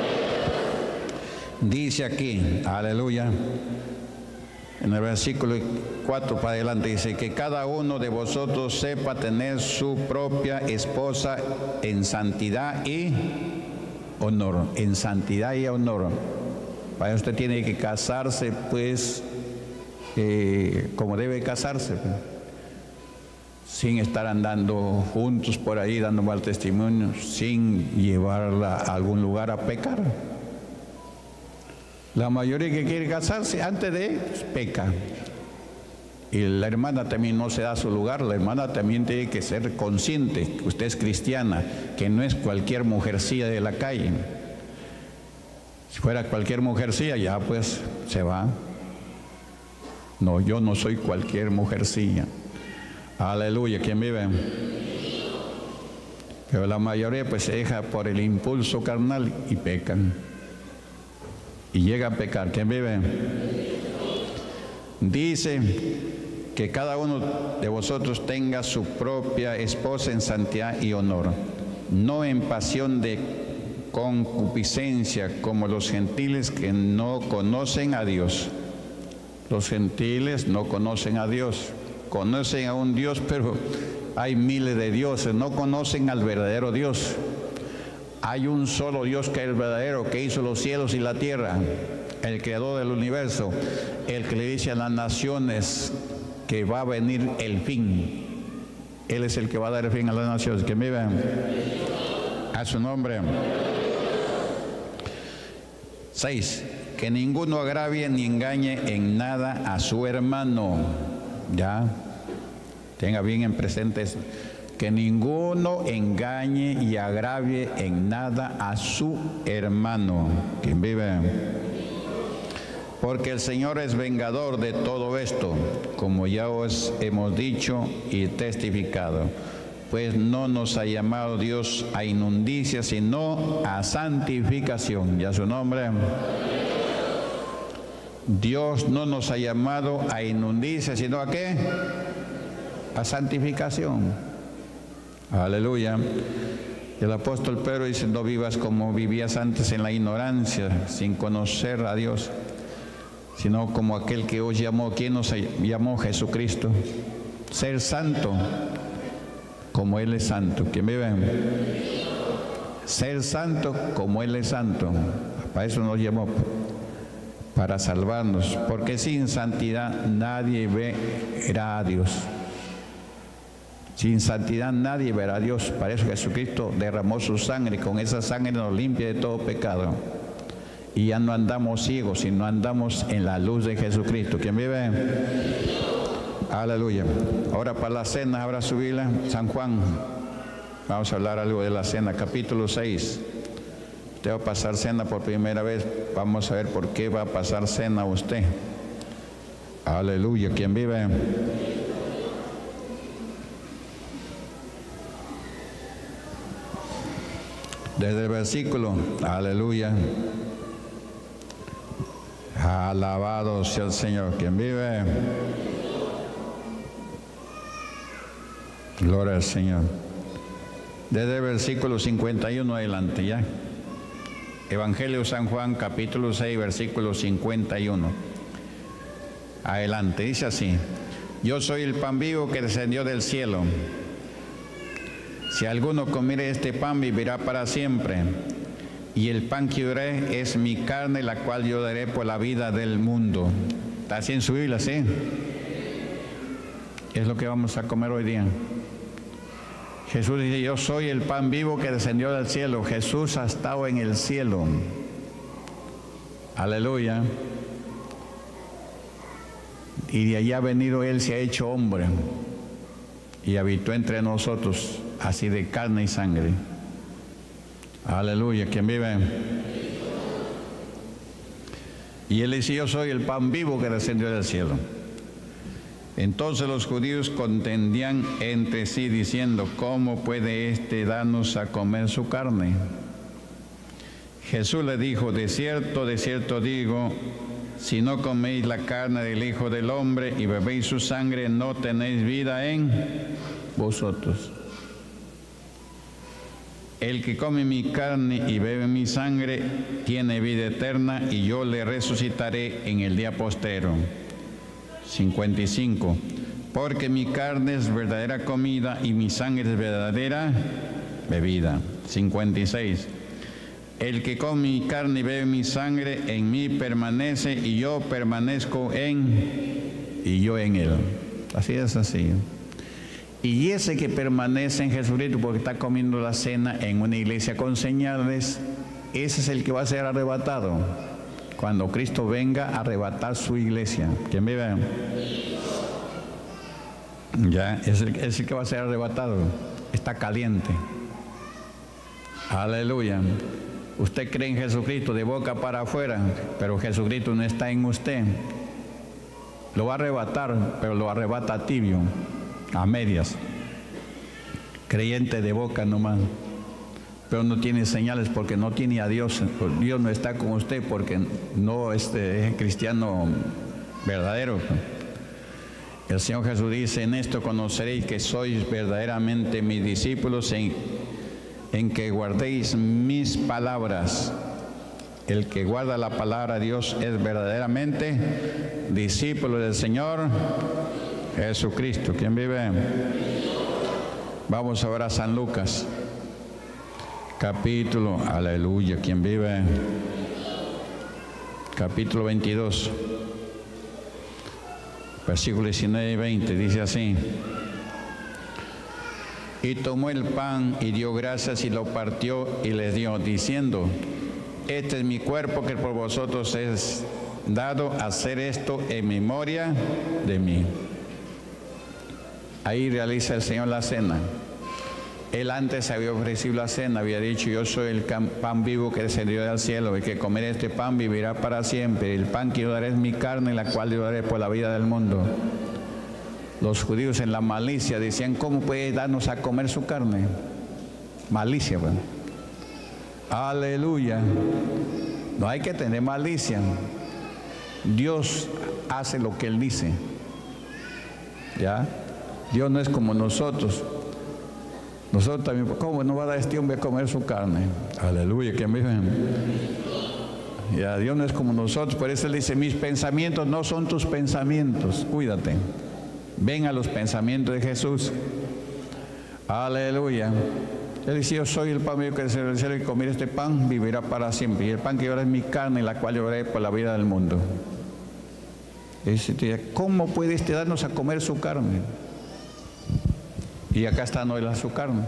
S3: Dice aquí, aleluya, en el versículo 4 para adelante, dice que cada uno de vosotros sepa tener su propia esposa en santidad y honor. En santidad y honor. Para usted tiene que casarse, pues, como debe casarse, pues, sin estar andando juntos por ahí dando mal testimonio, sin llevarla a algún lugar a pecar. La mayoría que quiere casarse antes de pues, peca. Y la hermana también no se da su lugar, la hermana también tiene que ser consciente que usted es cristiana, que no es cualquier mujercilla de la calle. Si fuera cualquier mujercilla, ya pues se va. No, yo no soy cualquier mujercilla. Aleluya, ¿quién vive? Pero la mayoría pues se deja por el impulso carnal y pecan. Y llega a pecar. ¿Quién vive? Dice que cada uno de vosotros tenga su propia esposa en santidad y honor, no en pasión de concupiscencia como los gentiles que no conocen a Dios. Los gentiles no conocen a Dios. Conocen a un Dios, pero hay miles de dioses. No conocen al verdadero Dios. Hay un solo Dios que es el verdadero, que hizo los cielos y la tierra, el creador del universo, el que le dice a las naciones que va a venir el fin. Él es el que va a dar el fin a las naciones. Que vivan a su nombre. 6. Que ninguno agravie ni engañe en nada a su hermano. Ya, tenga bien en presente eso. Que ninguno engañe y agravie en nada a su hermano. ¿Quién vive? Porque el Señor es vengador de todo esto, como ya os hemos dicho y testificado. Pues no nos ha llamado Dios a inmundicia, sino a santificación. ¿Ya su nombre? Dios no nos ha llamado a inmundicia, sino ¿a qué? A santificación. Aleluya. El apóstol Pedro dice, no vivas como vivías antes en la ignorancia, sin conocer a Dios, sino como aquel que os llamó. ¿Quién nos llamó? Jesucristo. Ser santo, como Él es santo. ¿Quién vive? Ser santo como Él es santo. Para eso nos llamó, para salvarnos, porque sin santidad nadie verá a Dios. Sin santidad nadie verá a Dios. Para eso Jesucristo derramó su sangre. Con esa sangre nos limpia de todo pecado. Y ya no andamos ciegos, sino andamos en la luz de Jesucristo. ¿Quién vive? Aleluya. Ahora para la cena, abra su Biblia, San Juan. Vamos a hablar algo de la cena, capítulo 6. Usted va a pasar cena por primera vez. Vamos a ver por qué va a pasar cena usted. Aleluya. ¿Quién vive? Desde el versículo, aleluya. Alabado sea el Señor. ¿Quién vive? Gloria al Señor. Desde el versículo 51 adelante ya. Evangelio de San Juan, capítulo 6, versículo 51. Adelante, dice así. Yo soy el pan vivo que descendió del cielo. Si alguno comiere este pan, vivirá para siempre. Y el pan que yo daré es mi carne, la cual yo daré por la vida del mundo. ¿Está así en su Biblia, sí? Es lo que vamos a comer hoy día. Jesús dice, yo soy el pan vivo que descendió del cielo. Jesús ha estado en el cielo. Aleluya. Y de allá ha venido Él, se ha hecho hombre. Y habitó entre nosotros, así de carne y sangre. Aleluya. ¿Quién vive? Y Él dice, yo soy el pan vivo que descendió del cielo. Entonces los judíos contendían entre sí diciendo, ¿cómo puede éste darnos a comer su carne? Jesús le dijo, de cierto digo, si no coméis la carne del Hijo del Hombre y bebéis su sangre, no tenéis vida en vosotros. El que come mi carne y bebe mi sangre tiene vida eterna, y yo le resucitaré en el día postero. 55. Porque mi carne es verdadera comida y mi sangre es verdadera bebida. 56. El que come mi carne y bebe mi sangre en mí permanece, y yo permanezco y yo en él. Así es así. Y ese que permanece en Jesucristo, porque está comiendo la cena en una iglesia con señales, ese es el que va a ser arrebatado cuando Cristo venga a arrebatar su iglesia. ¿Quién vive? Ya, es el que va a ser arrebatado. Está caliente. Aleluya. Usted cree en Jesucristo de boca para afuera, pero Jesucristo no está en usted. Lo va a arrebatar, pero lo arrebata tibio, a medias. Creyente de boca nomás, pero no tiene señales porque no tiene a Dios. Dios no está con usted porque no es cristiano verdadero. El Señor Jesús dice, en esto conoceréis que sois verdaderamente mis discípulos, en que guardéis mis palabras. El que guarda la palabra de Dios es verdaderamente discípulo del Señor Jesucristo. ¿Quién vive? Vamos ahora a San Lucas, capítulo, aleluya, ¿quién vive? Capítulo 22, versículos 19 y 20, dice así: y tomó el pan y dio gracias y lo partió y les dio, diciendo: este es mi cuerpo que por vosotros es dado, hacer esto en memoria de mí. Ahí realiza el Señor la cena. Él antes había ofrecido la cena, había dicho: yo soy el pan vivo que descendió del cielo, el que comer este pan vivirá para siempre. El pan que yo daré es mi carne, la cual yo daré por la vida del mundo. Los judíos en la malicia decían: ¿cómo puede darnos a comer su carne? Malicia, bueno. Aleluya. No hay que tener malicia. Dios hace lo que Él dice. ¿Ya? Dios no es como nosotros. Nosotros también, ¿cómo no va a dar este hombre a comer su carne? Aleluya, que me dicen. Ya, Dios no es como nosotros, por eso Él dice: mis pensamientos no son tus pensamientos, cuídate. Ven a los pensamientos de Jesús. Aleluya. Él dice: yo soy el pan vivo que descendió del cielo, y comer este pan vivirá para siempre. Y el pan que yo daré es mi carne, la cual yo daré por la vida del mundo. Dice: ¿cómo puede este darnos a comer su carne? Y acá está Noel su carne.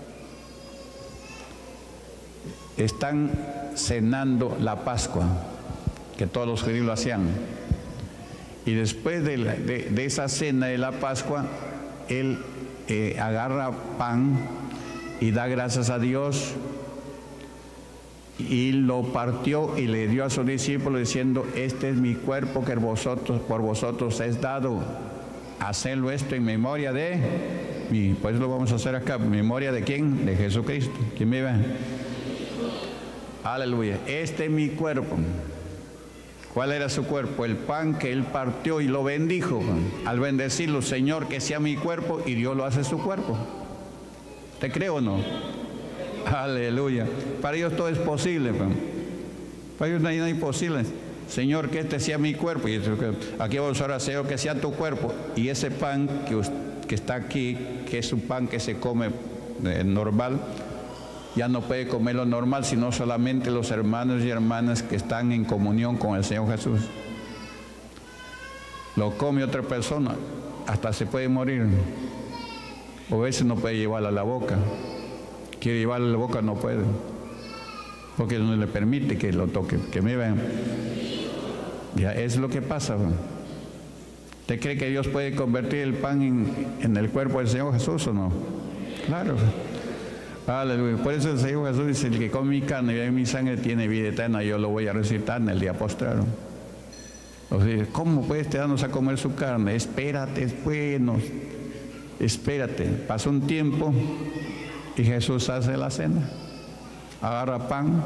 S3: Están cenando la Pascua, que todos los judíos lo hacían. Y después de esa cena de la Pascua, él agarra pan y da gracias a Dios, y lo partió y le dio a sus discípulos, diciendo: este es mi cuerpo que por vosotros es dado, hacedlo esto en memoria de mí. Pues lo vamos a hacer acá. ¿Memoria de quién? De Jesucristo. ¿Quién me ve? Aleluya. Este es mi cuerpo. ¿Cuál era su cuerpo? El pan que Él partió y lo bendijo. Al bendecirlo: Señor, que sea mi cuerpo, y Dios lo hace su cuerpo. ¿Te cree o no? Aleluya. Para Dios todo es posible. Para Dios no hay nada imposible. Señor, que este sea mi cuerpo. Y aquí vamos a orar: Señor, que sea tu cuerpo. Y ese pan que está aquí, que es un pan que se come normal, ya no puede comerlo normal, sino solamente los hermanos y hermanas que están en comunión con el Señor Jesús. Lo come otra persona, hasta se puede morir. O a veces no puede llevarlo a la boca. Quiere llevarlo a la boca, no puede, porque no le permite que lo toque. Que me vean. Ya es lo que pasa. ¿Usted cree que Dios puede convertir el pan en el cuerpo del Señor Jesús o no? Claro. Aleluya. Por eso el Señor Jesús dice: el que come mi carne y bebe mi sangre tiene vida eterna, yo lo voy a resucitar en el día postrero. O sea, ¿cómo puede darnos a comer su carne? Espérate, bueno, espérate. Pasó un tiempo y Jesús hace la cena. Agarra pan,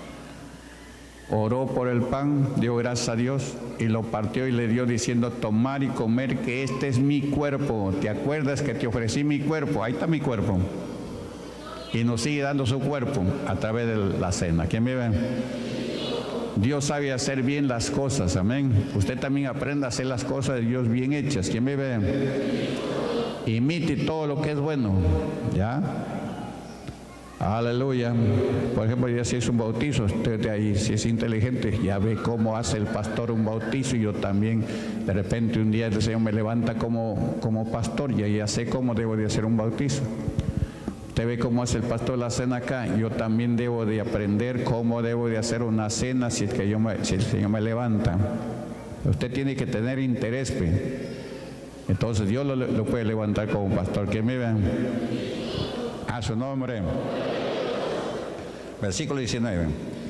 S3: oró por el pan, dio gracias a Dios y lo partió y le dio, diciendo: tomar y comer, que este es mi cuerpo. ¿Te acuerdas que te ofrecí mi cuerpo? Ahí está mi cuerpo. Y nos sigue dando su cuerpo a través de la cena. ¿Quién me ve? Dios sabe hacer bien las cosas, amén. Usted también aprenda a hacer las cosas de Dios bien hechas. ¿Quién me ve? Imite todo lo que es bueno, ¿ya? Aleluya. Por ejemplo, ya si es un bautizo, usted ahí, si es inteligente, ya ve cómo hace el pastor un bautizo, y yo también, de repente un día el Señor me levanta como pastor, y ya sé cómo debo de hacer un bautizo. Usted ve cómo hace el pastor la cena acá, yo también debo de aprender cómo debo de hacer una cena si es que si el Señor me levanta. Usted tiene que tener interés, pues. Entonces Dios lo puede levantar como pastor. Que me vean. A su nombre. Versículo 19.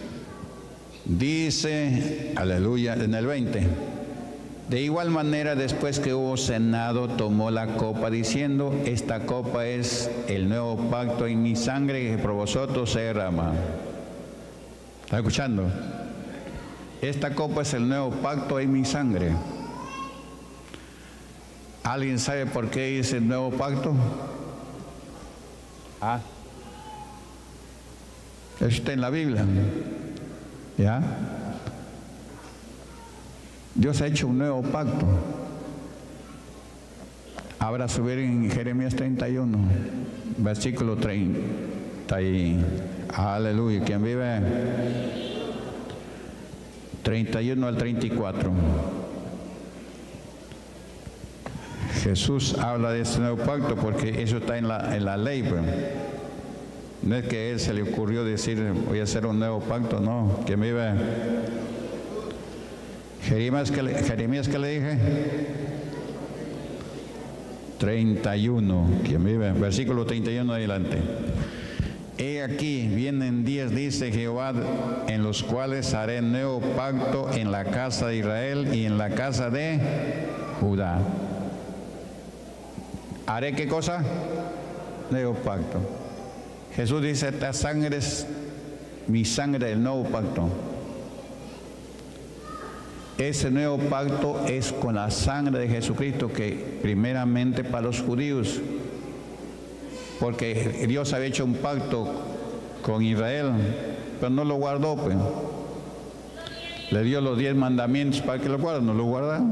S3: Dice, aleluya, en el 20. De igual manera, después que hubo cenado, tomó la copa, diciendo: esta copa es el nuevo pacto en mi sangre, que por vosotros se derrama. ¿Está escuchando? Esta copa es el nuevo pacto en mi sangre. ¿Alguien sabe por qué dice el nuevo pacto? Eso está en la Biblia. ¿Ya? Dios ha hecho un nuevo pacto. Ahora subir en Jeremías 31, versículo 30. Aleluya. ¿Quién vive? 31 al 34. Jesús habla de este nuevo pacto porque eso está en la ley. Pues. No es que a él se le ocurrió decir voy a hacer un nuevo pacto, no. ¿Quién vive? Jeremías, ¿qué le dije? 31. ¿Quién vive? Versículo 31 adelante. He aquí, vienen días, dice Jehová, en los cuales haré nuevo pacto en la casa de Israel y en la casa de Judá. ¿Haré qué cosa? Nuevo pacto. Jesús dice, esta sangre es mi sangre del nuevo pacto. Ese nuevo pacto es con la sangre de Jesucristo, que primeramente para los judíos, porque Dios había hecho un pacto con Israel, pero no lo guardó, pues. Le dio los 10 mandamientos para que lo guarden, no lo guardaron.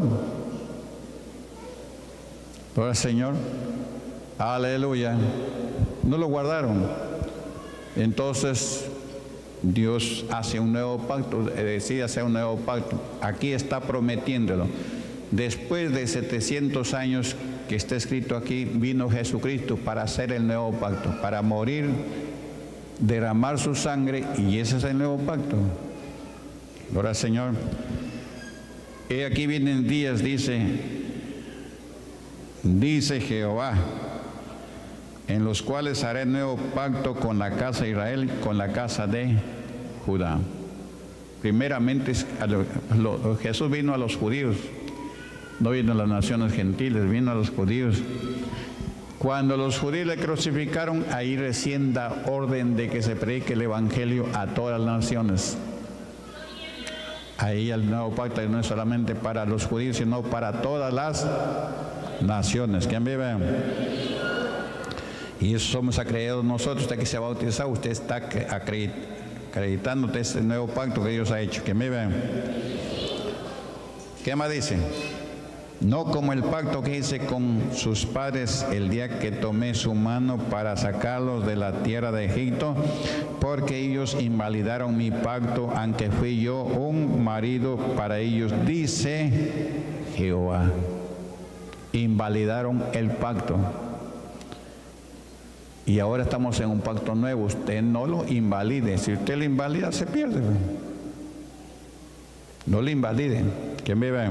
S3: Gloria al Señor. Aleluya. No lo guardaron. Entonces Dios hace un nuevo pacto, decide hacer un nuevo pacto. Aquí está prometiéndolo. Después de 700 años que está escrito aquí, vino Jesucristo para hacer el nuevo pacto, para morir, derramar su sangre, y ese es el nuevo pacto. Gloria al Señor. Y aquí vienen días, dice Jehová, en los cuales haré nuevo pacto con la casa de Israel, con la casa de Judá. Primeramente Jesús vino a los judíos, no vino a las naciones gentiles, vino a los judíos. Cuando los judíos le crucificaron, ahí recién da orden de que se predique el evangelio a todas las naciones. Ahí el nuevo pacto no es solamente para los judíos, sino para todas las naciones. ¿Quién vive? Y eso somos acreditados nosotros. Usted que se ha bautizado, usted está acreditando este nuevo pacto que Dios ha hecho. ¿Quién vive? ¿Qué más dice? No como el pacto que hice con sus padres el día que tomé su mano para sacarlos de la tierra de Egipto, porque ellos invalidaron mi pacto, aunque fui yo un marido para ellos, dice Jehová. Invalidaron el pacto. Y ahora estamos en un pacto nuevo. Usted no lo invalide. Si usted lo invalida, se pierde. No lo invalide. ¿Quién vive?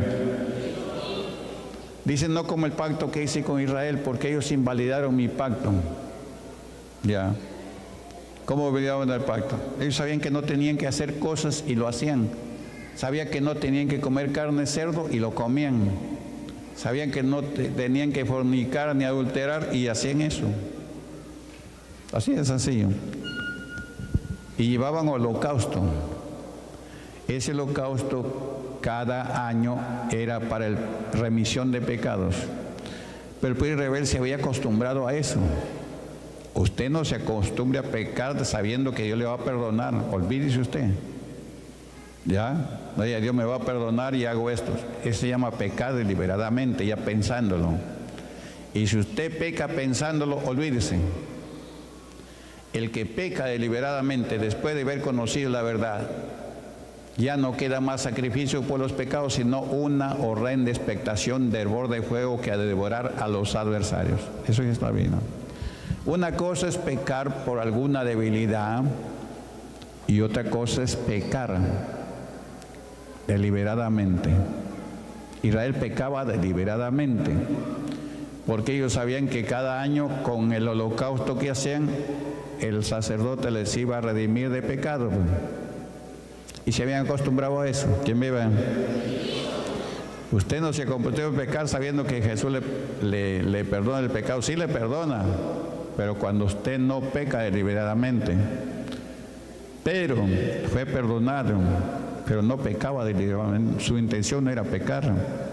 S3: Dicen no como el pacto que hice con Israel, porque ellos invalidaron mi pacto. Ya. ¿Cómo olvidaban el pacto? Ellos sabían que no tenían que hacer cosas y lo hacían. Sabían que no tenían que comer carne de cerdo y lo comían. Sabían que no tenían que fornicar ni adulterar y hacían eso. Así de sencillo. Y llevaban holocausto. Ese holocausto cada año era para la remisión de pecados. Pero el pueblo rebelde se había acostumbrado a eso. Usted no se acostumbre a pecar sabiendo que Dios le va a perdonar. Olvídese usted. ¿Ya? No, ya Dios me va a perdonar y hago esto. Eso se llama pecar deliberadamente, ya pensándolo. Y si usted peca pensándolo, olvídese. El que peca deliberadamente después de haber conocido la verdad, ya no queda más sacrificio por los pecados, sino una horrenda expectación de hervor de fuego que ha de devorar a los adversarios. Eso ya está bien, ¿no? Una cosa es pecar por alguna debilidad y otra cosa es pecar deliberadamente. Israel pecaba deliberadamente porque ellos sabían que cada año con el holocausto que hacían, el sacerdote les iba a redimir de pecado. Y se habían acostumbrado a eso. ¿Quién vive? Usted no se comprometió a pecar sabiendo que Jesús le perdona el pecado. Sí le perdona, pero cuando usted no peca deliberadamente. Pero fue perdonado, pero no pecaba deliberadamente. Su intención no era pecar.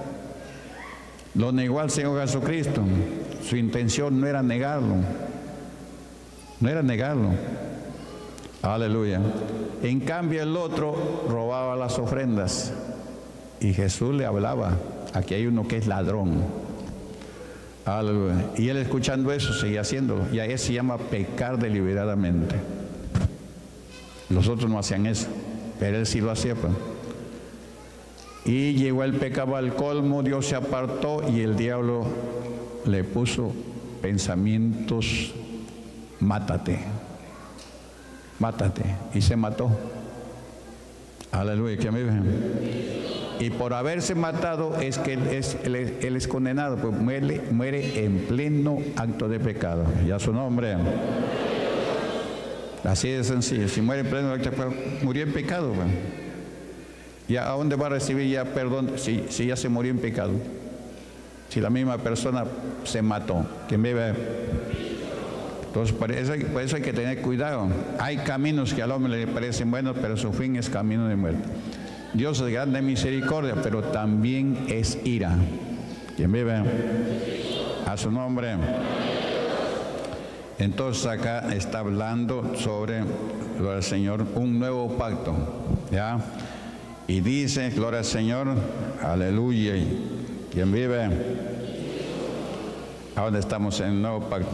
S3: Lo negó al Señor Jesucristo. Su intención no era negarlo. No era negarlo. Aleluya. En cambio el otro robaba las ofrendas. Y Jesús le hablaba, aquí hay uno que es ladrón. Aleluya. Y él escuchando eso seguía haciéndolo. Y a eso se llama pecar deliberadamente. Los otros no hacían eso, pero él sí lo hacía, pues. Y llegó el pecado al colmo, Dios se apartó y el diablo le puso pensamientos, mátate, mátate, y se mató. Aleluya, que me ven. Y por haberse matado es que él es condenado, pues muere en pleno acto de pecado. Ya su nombre. Así de sencillo. Si muere en pleno acto de pecado, murió en pecado. Pues. ¿Ya a dónde va a recibir ya perdón si ya se murió en pecado? Si la misma persona se mató. ¿Quién vive? Entonces, por eso hay que tener cuidado. Hay caminos que al hombre le parecen buenos, pero su fin es camino de muerte. Dios es grande en misericordia, pero también es ira. ¿Quién vive? A su nombre. Entonces acá está hablando sobre, gloria al Señor, un nuevo pacto. ¿Ya? Y dice, gloria al Señor, aleluya. ¿Quién vive? Ahora estamos en el nuevo pacto.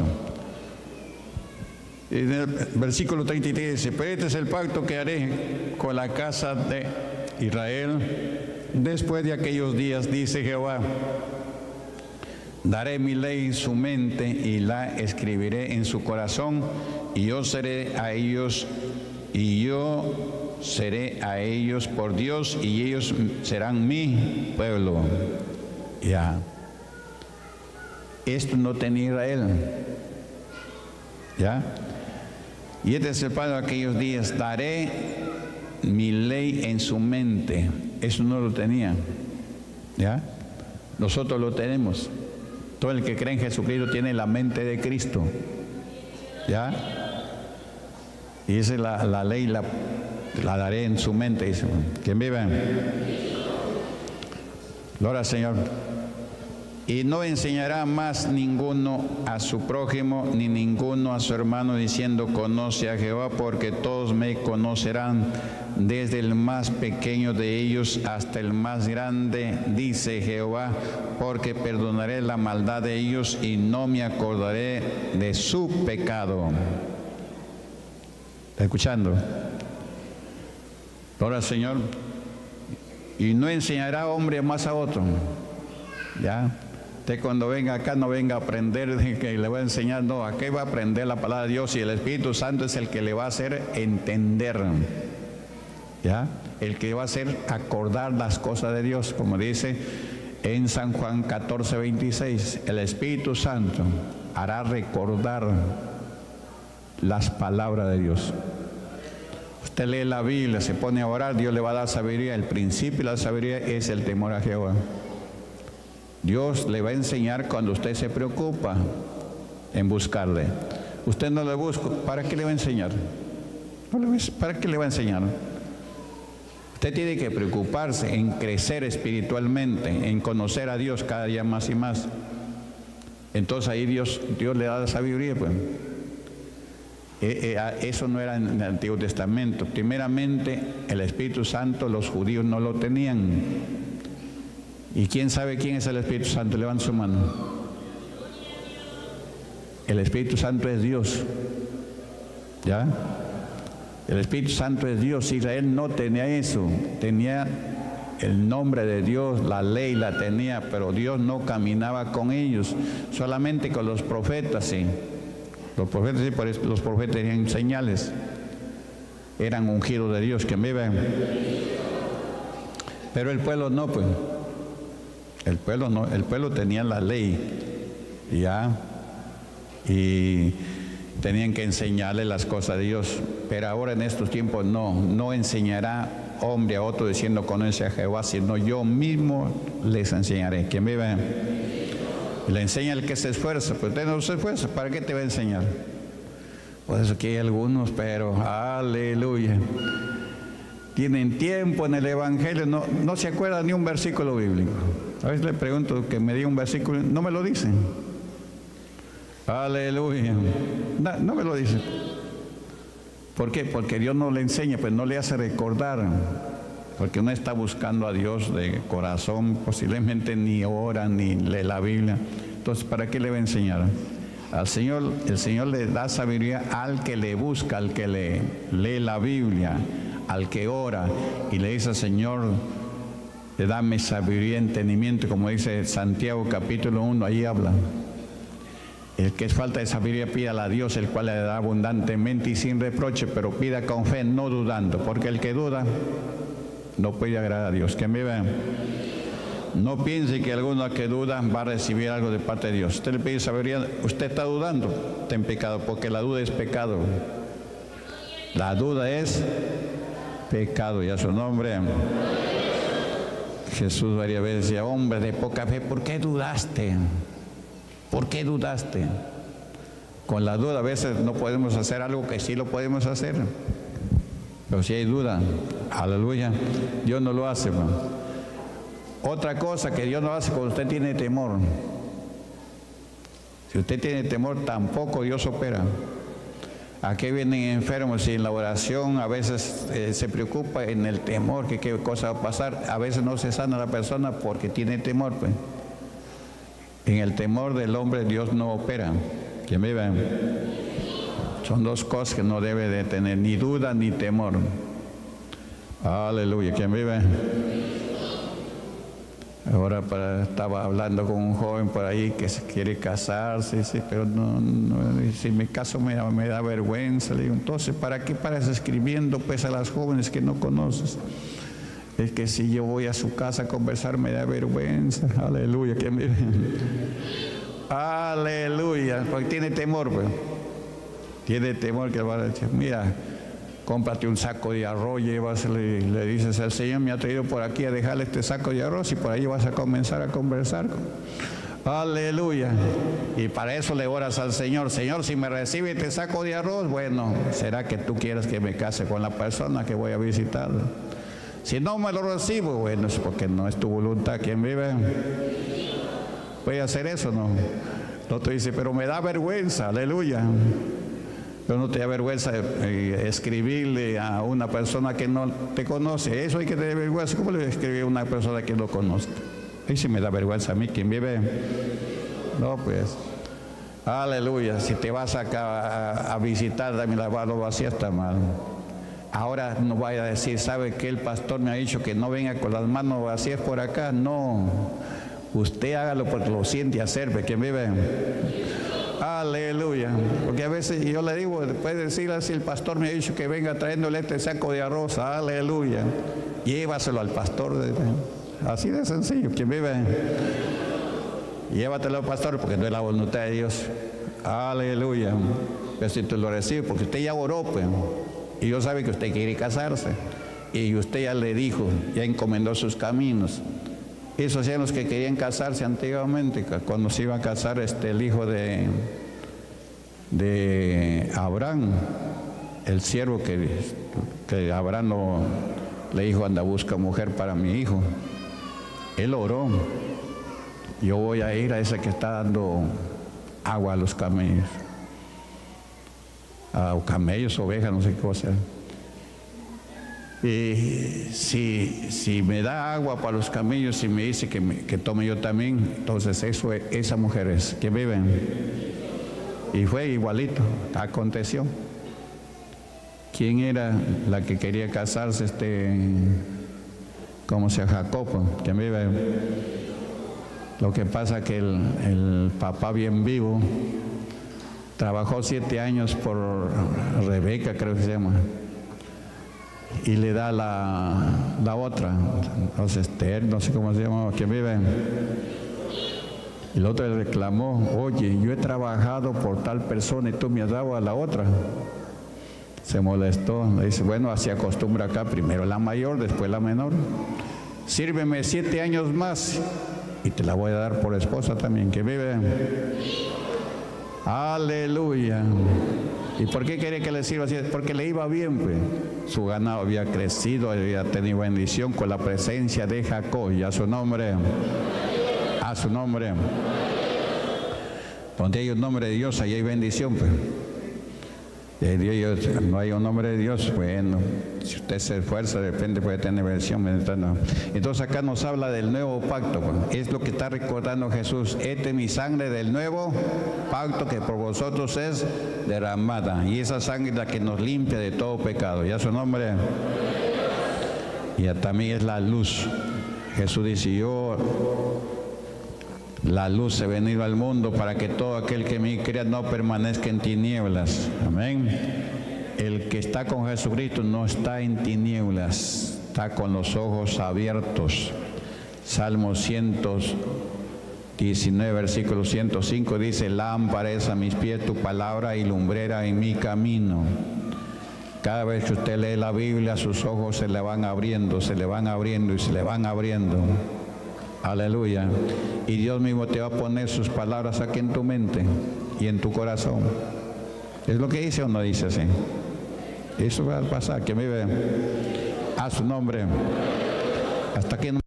S3: Y en el versículo 33 dice, pero este es el pacto que haré con la casa de Israel después de aquellos días, dice Jehová. Daré mi ley en su mente y la escribiré en su corazón, y yo seré a ellos por Dios, y ellos serán mi pueblo. Ya. Esto no tenía Israel. ¿Ya? Y este es el pacto de aquellos días. Daré mi ley en su mente. Eso no lo tenía. ¿Ya? Nosotros lo tenemos. Todo el que cree en Jesucristo tiene la mente de Cristo. ¿Ya? Y esa es la ley, la daré en su mente. Dice. ¿Quién vive? Gloria al Señor. Y no enseñará más ninguno a su prójimo, ni ninguno a su hermano, diciendo, conoce a Jehová, porque todos me conocerán, desde el más pequeño de ellos hasta el más grande, dice Jehová, porque perdonaré la maldad de ellos y no me acordaré de su pecado. ¿Está escuchando? Ahora, Señor, y no enseñará hombre más a otro. ¿Ya? Usted cuando venga acá no venga a aprender que le voy a enseñar, no, aquí va a aprender la palabra de Dios, y el Espíritu Santo es el que le va a hacer entender, ¿ya? El que va a hacer acordar las cosas de Dios, como dice en San Juan 14:26, el Espíritu Santo hará recordar las palabras de Dios. Usted lee la Biblia, se pone a orar, Dios le va a dar sabiduría. El principio de la sabiduría es el temor a Jehová. Dios le va a enseñar cuando usted se preocupa en buscarle. Usted no le busca, ¿para qué le va a enseñar? ¿Para qué le va a enseñar? Usted tiene que preocuparse en crecer espiritualmente, en conocer a Dios cada día más y más. Entonces ahí Dios le da la sabiduría, pues. Eso no era en el Antiguo Testamento. Primeramente, el Espíritu Santo los judíos no lo tenían. ¿Y quién sabe quién es el Espíritu Santo? Levanta su mano. El Espíritu Santo es Dios. ¿Ya? El Espíritu Santo es Dios. Israel no tenía eso. Tenía el nombre de Dios, la ley la tenía, pero Dios no caminaba con ellos. Solamente con los profetas, sí. Los profetas, sí, por eso los profetas tenían señales. Eran ungidos de Dios, que viven. Pero el pueblo no, pues. El pueblo no, el pueblo tenía la ley, ya, y tenían que enseñarle las cosas de Dios. Pero ahora en estos tiempos no enseñará hombre a otro diciendo conoce a Jehová, sino yo mismo les enseñaré. ¿Quién vive? Le enseña el que se esfuerza, pero usted no se esfuerza, ¿para qué te va a enseñar? Por eso que hay algunos, pero aleluya, tienen tiempo en el Evangelio, no se acuerdan ni un versículo bíblico. A veces le pregunto que me diga un versículo, no me lo dicen. Aleluya. No me lo dicen. ¿Por qué? Porque Dios no le enseña, pues no le hace recordar. Porque uno está buscando a Dios de corazón, posiblemente ni ora ni lee la Biblia. Entonces, ¿para qué le va a enseñar? Al Señor, el Señor le da sabiduría al que le busca, al que le lee la Biblia, al que ora y le dice al Señor, dame sabiduría y entendimiento, como dice Santiago capítulo 1, ahí habla. El que es falta de sabiduría, pídala a Dios, el cual le da abundantemente y sin reproche, pero pida con fe, no dudando, porque el que duda no puede agradar a Dios. Que me vean. No piense que alguno que duda va a recibir algo de parte de Dios. Usted le pide sabiduría, usted está dudando, está en pecado, porque la duda es pecado. La duda es pecado, y a su nombre. Jesús varias veces decía, hombre de poca fe, ¿por qué dudaste? ¿Por qué dudaste? Con la duda a veces no podemos hacer algo que sí lo podemos hacer. Pero si hay duda, aleluya, Dios no lo hace, ¿no? Otra cosa que Dios no hace cuando usted tiene temor. Si usted tiene temor, tampoco Dios opera. Aquí vienen enfermos y en la oración a veces se preocupa en el temor que qué cosa va a pasar. A veces no se sana la persona porque tiene temor, pues. En el temor del hombre Dios no opera. ¿Quién me ve? Son dos cosas que no debe de tener, ni duda ni temor. Aleluya. ¿Quién vive? Ahora estaba hablando con un joven por ahí que se quiere casarse, sí, pero si me caso me da vergüenza. Le digo, entonces, ¿para qué paras escribiendo pues a las jóvenes que no conoces? Es que si yo voy a su casa a conversar me da vergüenza. Aleluya. ¿Quién vive? Aleluya. Porque tiene temor, pues. Tiene temor que va a decir, mira, cómprate un saco de arroz, llévaselo y le dices, el Señor me ha traído por aquí a dejarle este saco de arroz y por ahí vas a comenzar a conversar. Aleluya. Y para eso le oras al Señor. Señor, si me recibe este saco de arroz, bueno, será que tú quieres que me case con la persona que voy a visitar. Si no me lo recibo, bueno, es porque no es tu voluntad. ¿Quién vive? ¿Puede hacer eso? No. El otro dice, pero me da vergüenza. Aleluya. Pero no te da vergüenza escribirle a una persona que no te conoce. Eso hay que tener vergüenza. ¿Cómo le escribir a una persona que no conozca? Ahí sí me da vergüenza a mí. ¿Quién vive? No, pues. Aleluya. Si te vas acá a visitar, dame la mano vacía, está mal. Ahora no vaya a decir, ¿sabe qué? El pastor me ha dicho que no venga con las manos vacías por acá. No. Usted hágalo porque lo siente hacer. ¿Quién vive? Aleluya. Porque a veces yo le digo, puede decir así, el pastor me ha dicho que venga trayéndole este saco de arroz. Aleluya. Llévaselo al pastor. Así de sencillo. ¿Quién vive? Llévatelo al pastor porque no es la voluntad de Dios. Aleluya. Pero si tú lo recibes, porque usted ya oró, pues, y Dios sabe que usted quiere casarse. Y usted ya le dijo, ya encomendó sus caminos. Esos eran los que querían casarse antiguamente, cuando se iba a casar el hijo de Abraham, el siervo que Abraham le dijo, anda, busca mujer para mi hijo. Él oró, yo voy a ir a ese que está dando agua a los camellos, a camellos, ovejas, no sé qué cosa. Y si me da agua para los camellos y me dice que tome yo también, entonces esa mujer es que viven. Y fue igualito, aconteció. ¿Quién era la que quería casarse? ¿Cómo se llama? Jacob, que vive. Lo que pasa que el papá bien vivo trabajó 7 años por Rebeca, creo que se llama. Y le da la otra, no sé, Esther, no sé cómo se llama, que vive. Y el otro le reclamó, oye, yo he trabajado por tal persona y tú me has dado a la otra. Se molestó, le dice, bueno, así acostumbra acá, primero la mayor, después la menor. Sírveme 7 años más y te la voy a dar por esposa también, que vive. Aleluya. ¿Y por qué quiere que le sirva así? Porque le iba bien, pues. Su ganado había crecido, había tenido bendición con la presencia de Jacob. Y a su nombre. A su nombre. Donde hay un nombre de Dios, ahí hay bendición, pues. Dios, no hay un nombre de Dios. Bueno, si usted se esfuerza, de repente puede tener versión. No. Entonces acá nos habla del nuevo pacto. Es lo que está recordando Jesús. Esta es mi sangre del nuevo pacto que por vosotros es derramada. Y esa sangre es la que nos limpia de todo pecado. ¿Ya su nombre? Y también es la luz. Jesús dice, yo, la luz he venido al mundo para que todo aquel que me crea no permanezca en tinieblas. Amén. El que está con Jesucristo no está en tinieblas, está con los ojos abiertos. Salmo 119, versículo 105 dice, lámpara es a mis pies tu palabra y lumbrera en mi camino. Cada vez que usted lee la Biblia, sus ojos se le van abriendo, se le van abriendo y se le van abriendo. Aleluya. Y Dios mismo te va a poner sus palabras aquí en tu mente y en tu corazón. ¿Es lo que dice o no dice así? Eso va a pasar, que me ve a su nombre. Hasta que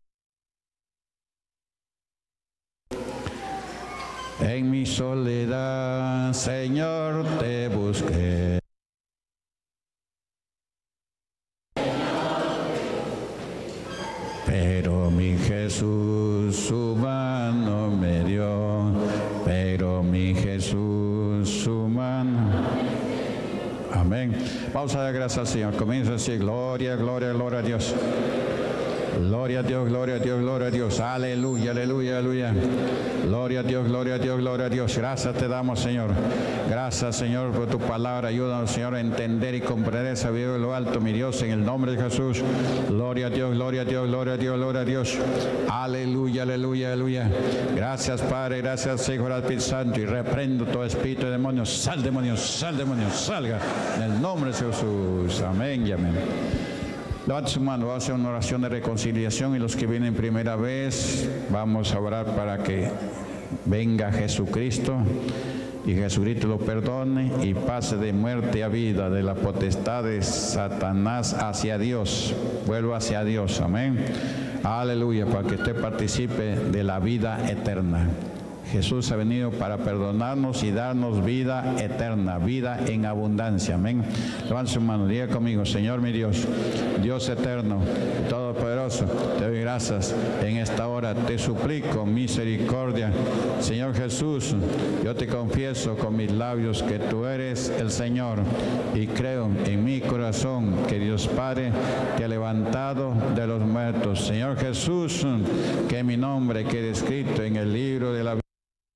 S3: en mi soledad, Señor, te busqué. Pero mi Jesús su mano me dio, pero mi Jesús su mano. Amén. Vamos a dar gracias al Señor. Comienza así, gloria, gloria, gloria a Dios. Gloria a Dios, gloria a Dios, gloria a Dios. Aleluya, aleluya, aleluya. Gloria a Dios, gloria a Dios, gloria a Dios. Gracias te damos, Señor. Gracias, Señor, por tu palabra. Ayúdanos, Señor, a entender y comprender esa vida de lo alto, mi Dios, en el nombre de Jesús. Gloria a Dios, gloria a Dios, gloria a Dios, gloria a Dios. Aleluya, aleluya, aleluya. Gracias, Padre, gracias, Hijo, Espíritu Santo. Y reprendo todo espíritu de demonios. Sal, demonios, salga. En el nombre de Jesús. Amén y amén. Levante su mano, vamos a hacer una oración de reconciliación y los que vienen primera vez, vamos a orar para que venga Jesucristo y Jesucristo lo perdone y pase de muerte a vida, de la potestad de Satanás hacia Dios, vuelva hacia Dios, amén. Aleluya, para que usted participe de la vida eterna. Jesús ha venido para perdonarnos y darnos vida eterna, vida en abundancia. Amén. Levante su mano, diga conmigo, Señor mi Dios, Dios eterno, todopoderoso, te doy gracias en esta hora, te suplico misericordia. Señor Jesús, yo te confieso con mis labios que tú eres el Señor y creo en mi corazón que Dios Padre te ha levantado de los muertos. Señor Jesús, que mi nombre quede escrito en el libro de la vida.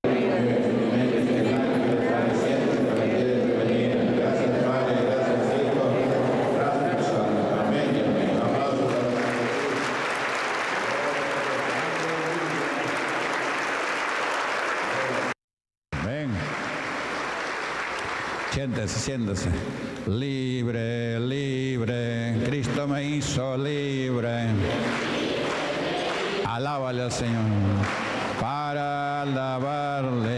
S3: Siéntese. Libre, libre, Cristo me hizo libre. Alábale al Señor para alabarle.